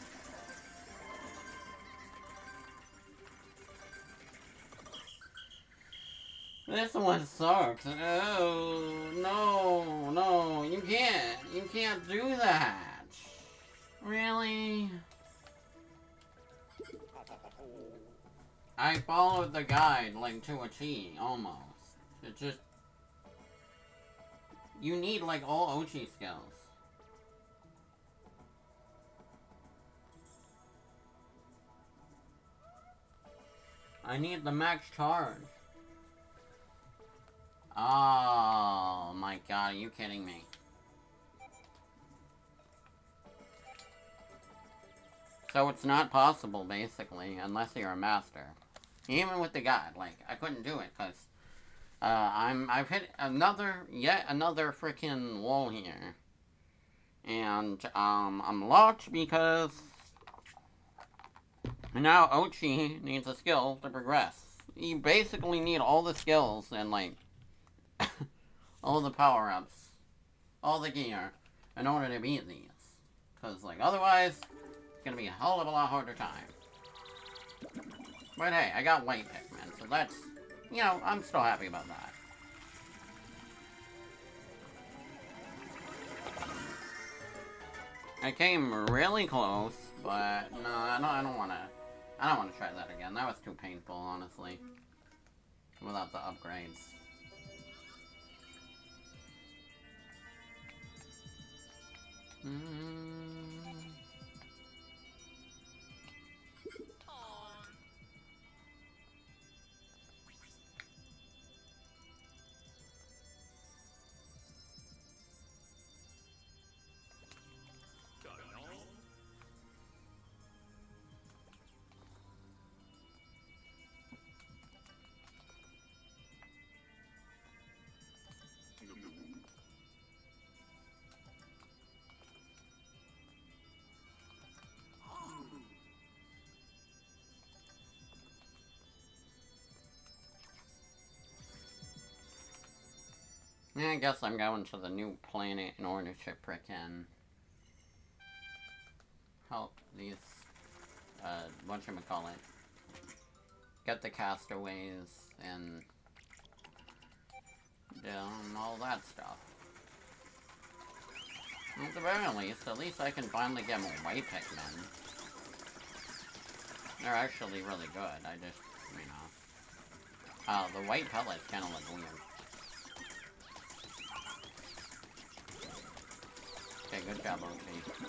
This one sucks. Oh, no, no, you can't do that. Really? I followed the guide, like, to a T, almost. It just... You need, like, all Ochi skills. I need the max charge. Oh, my God, are you kidding me? So it's not possible, basically, unless you're a master. Even with the guide, like, I couldn't do it, because... I've hit yet another freaking wall here. And, I'm locked because... Now Ochi needs a skill to progress. You basically need all the skills and, like... all the power-ups. All the gear. In order to beat these. Because, like, otherwise... It's gonna be a hell of a lot harder time. But hey, I got white Pikmin, so that's... You know, I'm still happy about that. I came really close, but no, I don't wanna try that again. That was too painful, honestly. Without the upgrades. Yeah, I guess I'm going to the new planet in order to frickin' help these, whatchamacallit, get the castaways and all that stuff. At the very least, I can finally get more white Pikmin. They're actually really good, I just, you know. The white pellets kinda look weird. Okay, good job, OP.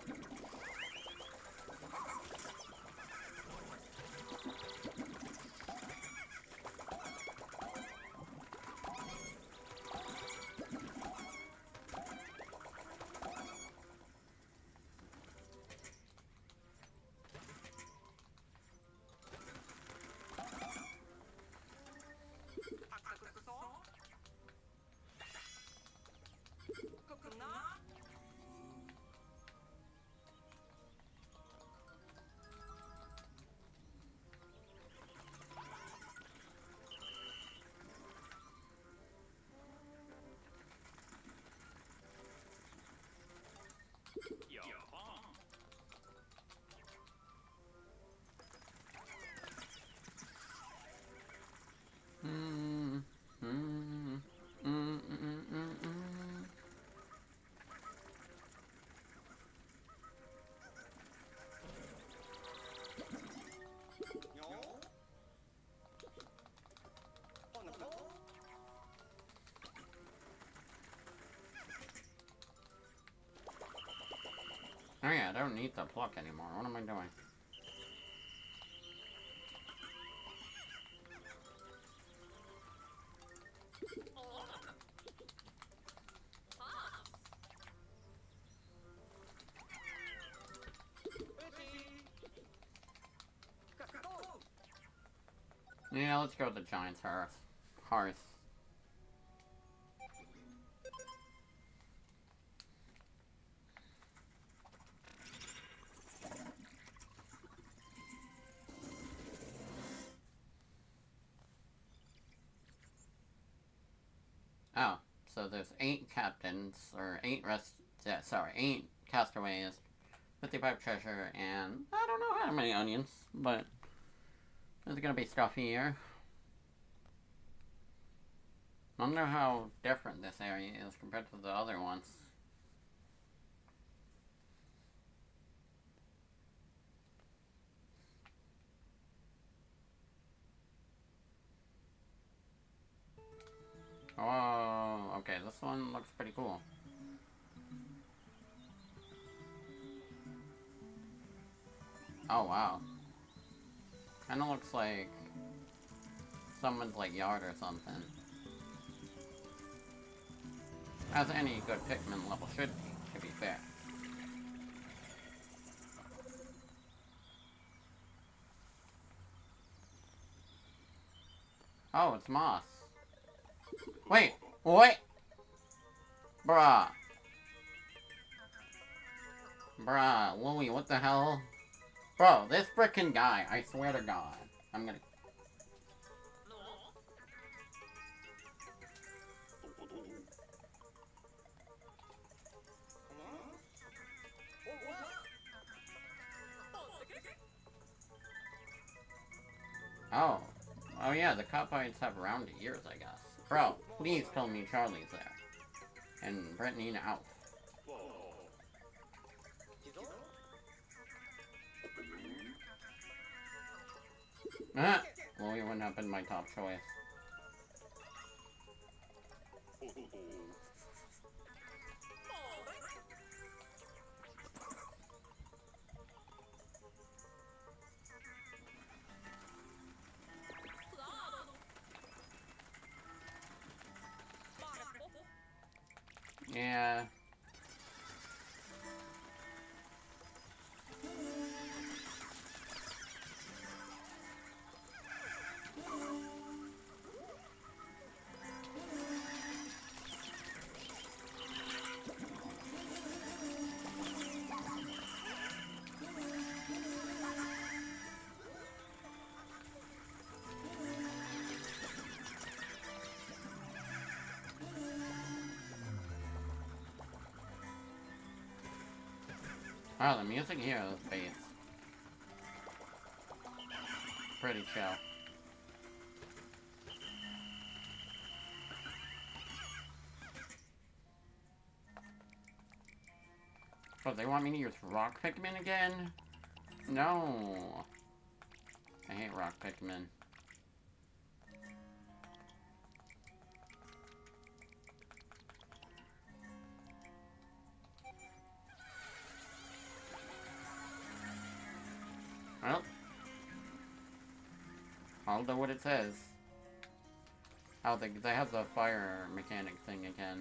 Oh yeah, I don't need the pluck anymore. What am I doing? Yeah, let's go to the Giant's Hearth. Oh, so there's 8 captains, or 8 resting Yeah, sorry, 8 castaways, 55 treasure, and I don't know how many onions, but there's gonna be stuff here. I wonder how different this area is compared to the other ones. Oh, okay, this one looks pretty cool. Oh, wow. Kinda looks like someone's, like, yard or something. As any good Pikmin level should be, to be fair. Oh, it's moss. Wait, what? Bruh. Bruh, Louie, what the hell? Bro, this frickin' guy, I swear to God. I'm gonna... Oh. Oh yeah, the cockfights have round ears, I guess. Bro, please tell me Charlie's there. And Brittany out. Ah! Louie wouldn't have been my top choice. Yeah. Wow, the music here is bass. Pretty chill. Oh, they want me to use rock Pikmin again? No. I hate rock Pikmin. Well, I'll do what it says. Oh, they have the fire mechanic thing again.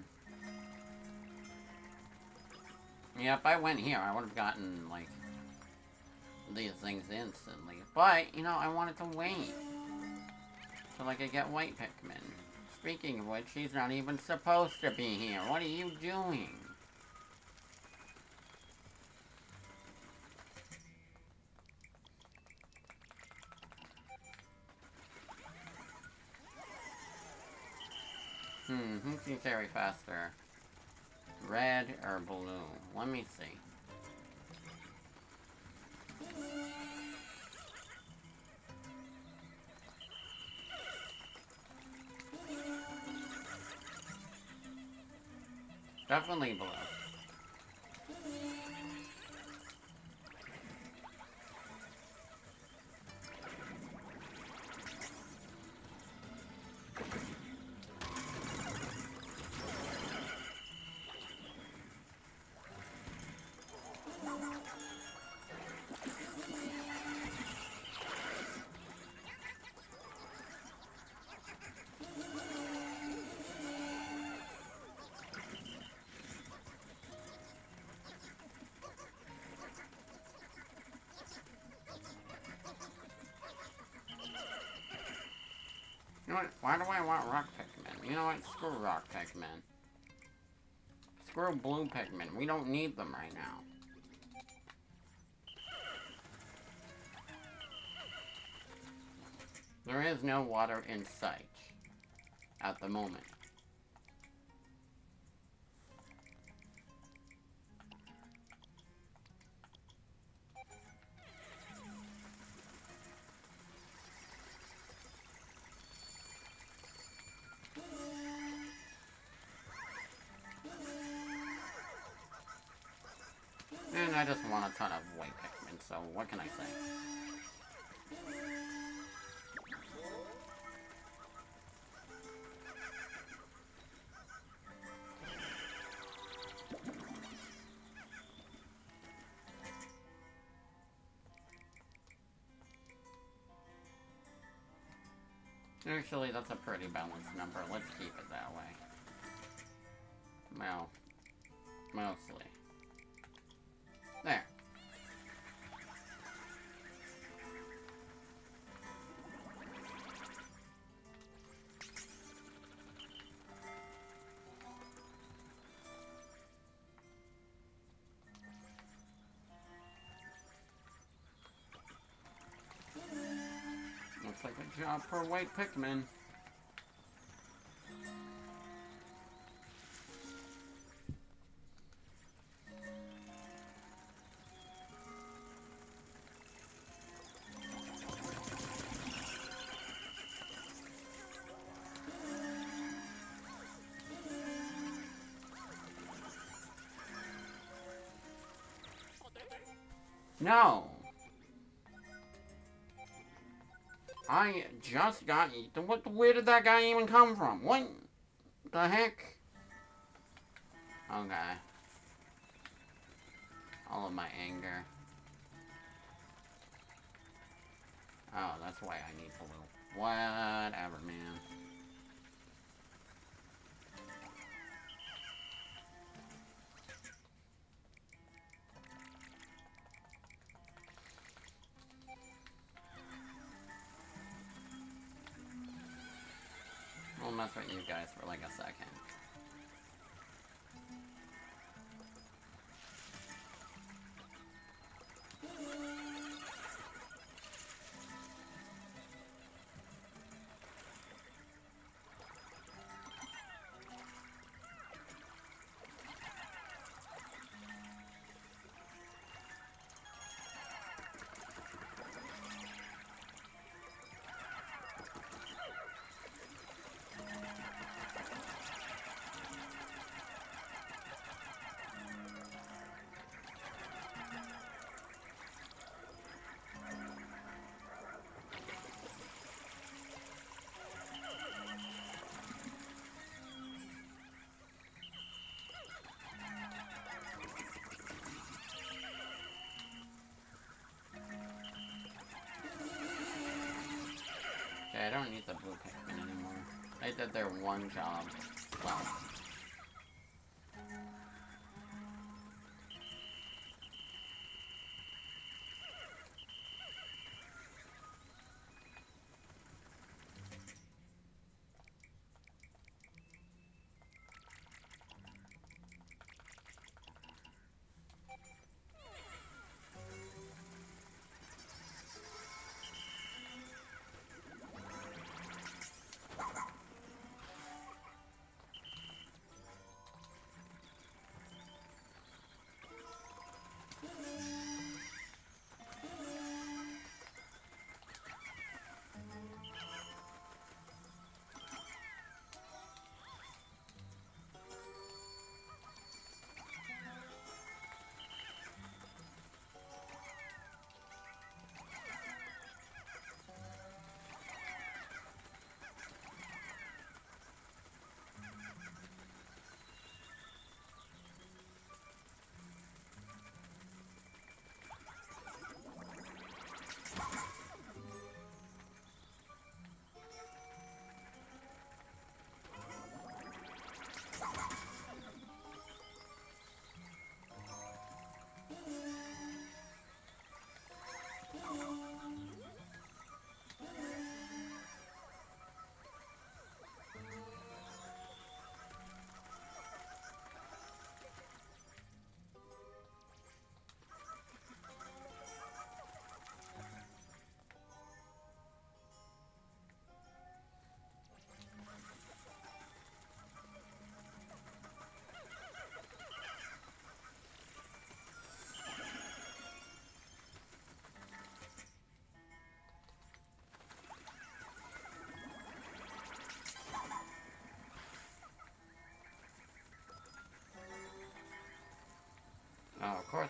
Yeah, if I went here, I would have gotten, like, these things instantly. But, you know, I wanted to wait. So, like, I get white Pikmin. Speaking of which, she's not even supposed to be here. What are you doing? Who can carry faster? Red or blue? Let me see. Definitely blue. You know what? Why do I want rock Pikmin? You know what? Screw rock Pikmin. Screw blue Pikmin. We don't need them right now. There is no water in sight. At the moment. I just want a ton of white Pikmin, so what can I say? Actually, that's a pretty balanced number. Let's keep it that way. Well, mostly. There. Looks like a job for white Pikmin. No! I just got eaten. Where did that guy even come from? What the heck? Okay. All of my anger. Oh, that's why I need blue. Whatever, man. We'll mess with you guys for like a second. I don't need the blue Pikmin anymore. They did their one job well.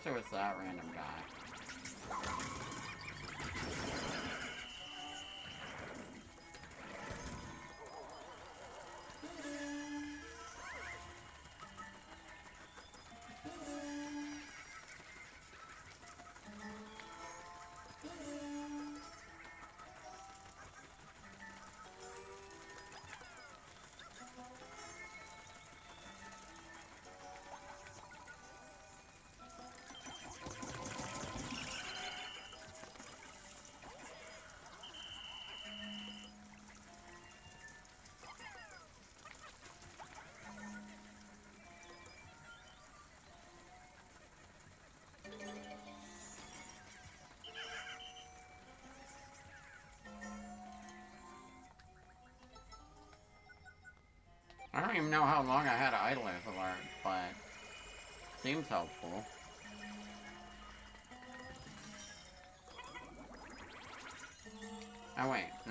it was that random guy. I don't even know how long I had idle for, but seems helpful. Oh wait, no.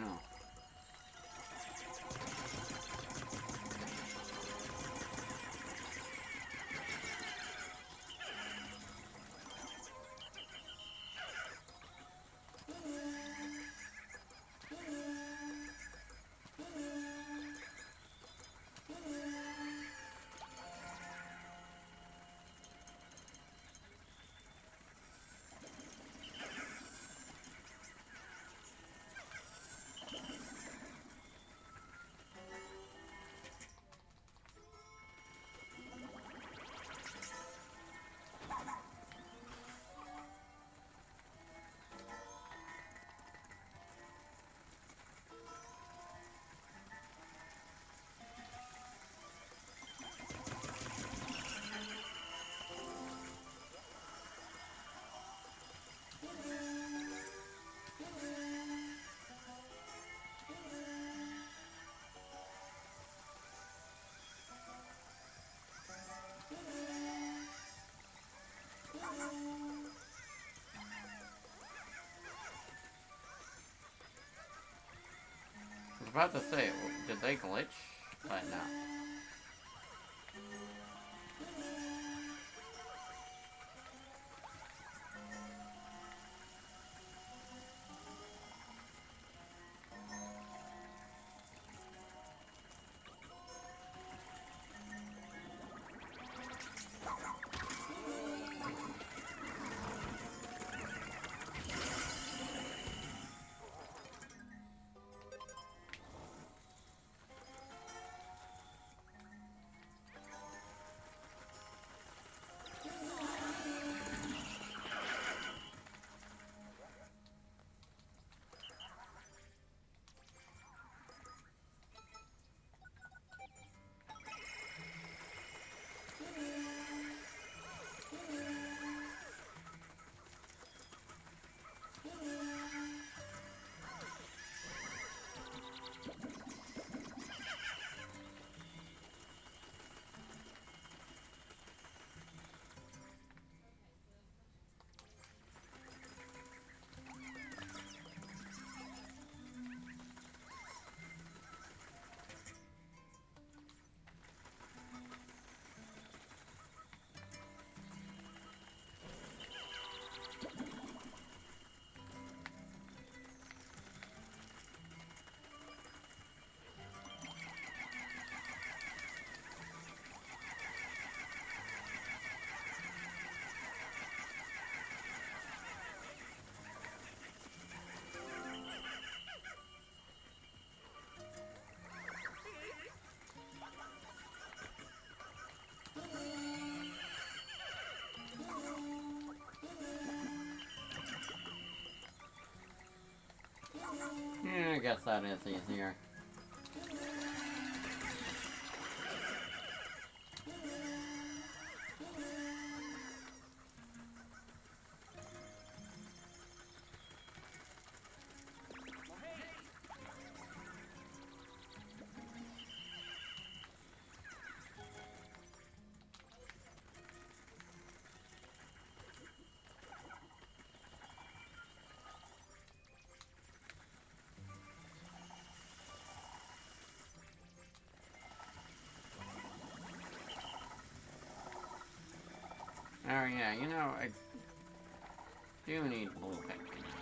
I was about to say, did they glitch? But no. I guess that is easier. Oh yeah, you know, Do need blue Pikmin.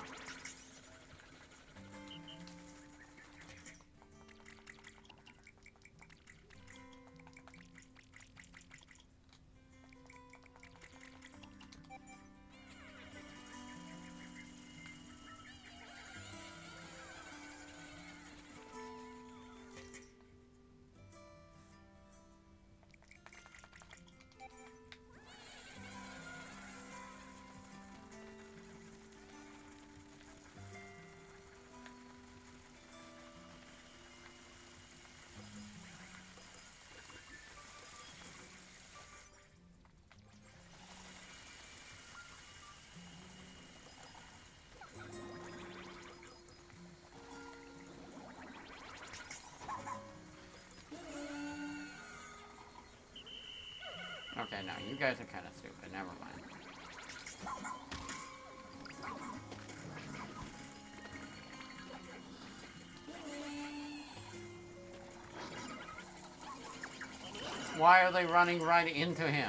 Okay, no, you guys are kind of stupid. Never mind. Why are they running right into him?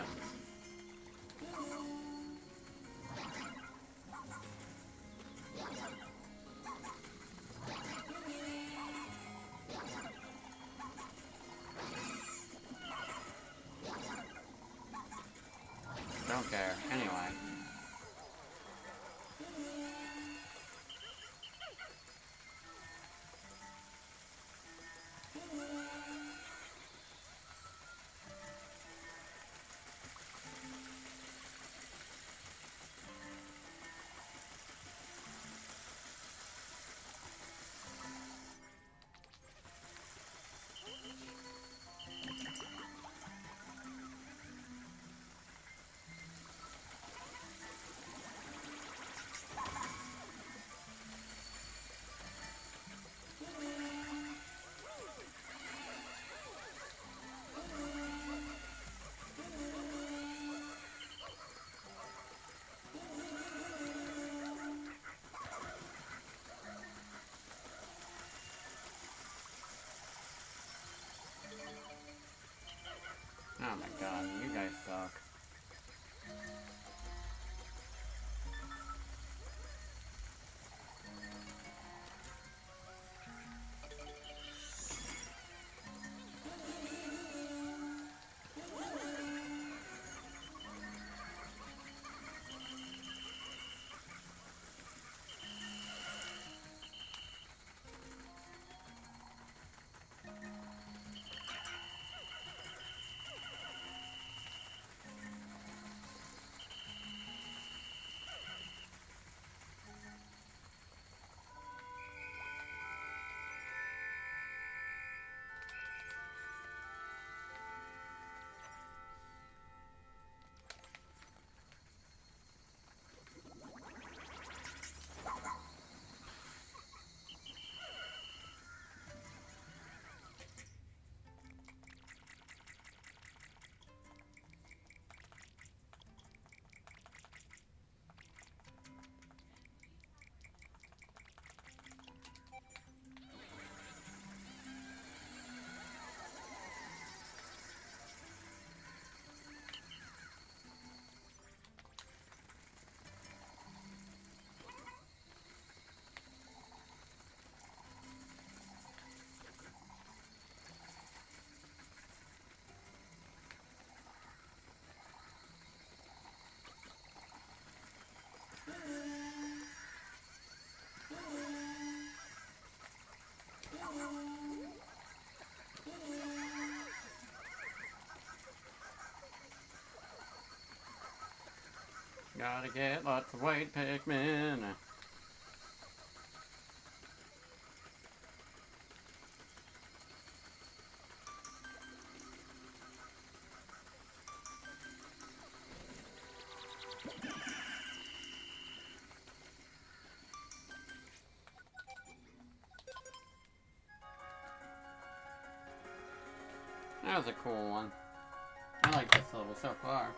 Don't care. Anyway. Oh my god, you guys suck. Gotta get lots of white Pikmin. That was a cool one. I like this level so far.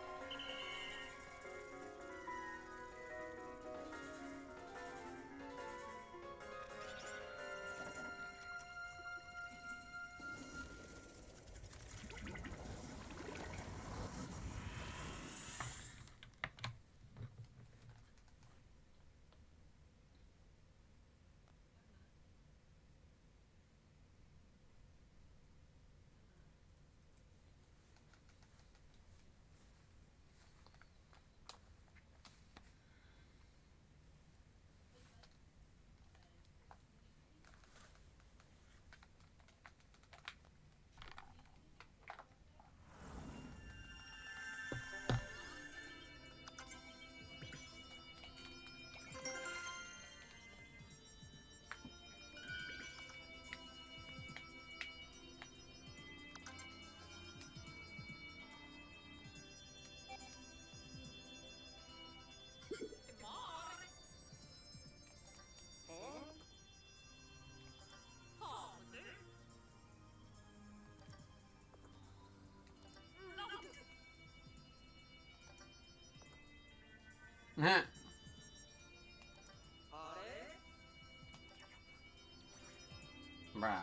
Bruh.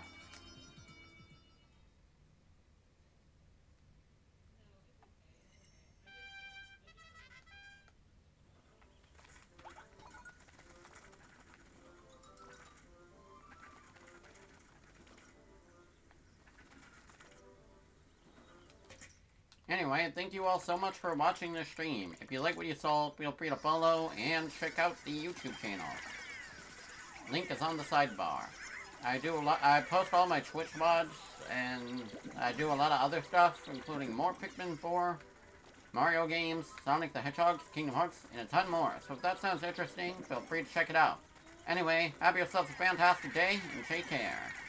Anyway, thank you all so much for watching this stream. If you like what you saw, feel free to follow and check out the YouTube channel. Link is on the sidebar. I post all my Twitch VODs, and I do a lot of other stuff, including more Pikmin 4, Mario games, Sonic the Hedgehog, Kingdom Hearts, and a ton more. So if that sounds interesting, feel free to check it out. Anyway, have yourself a fantastic day, and take care.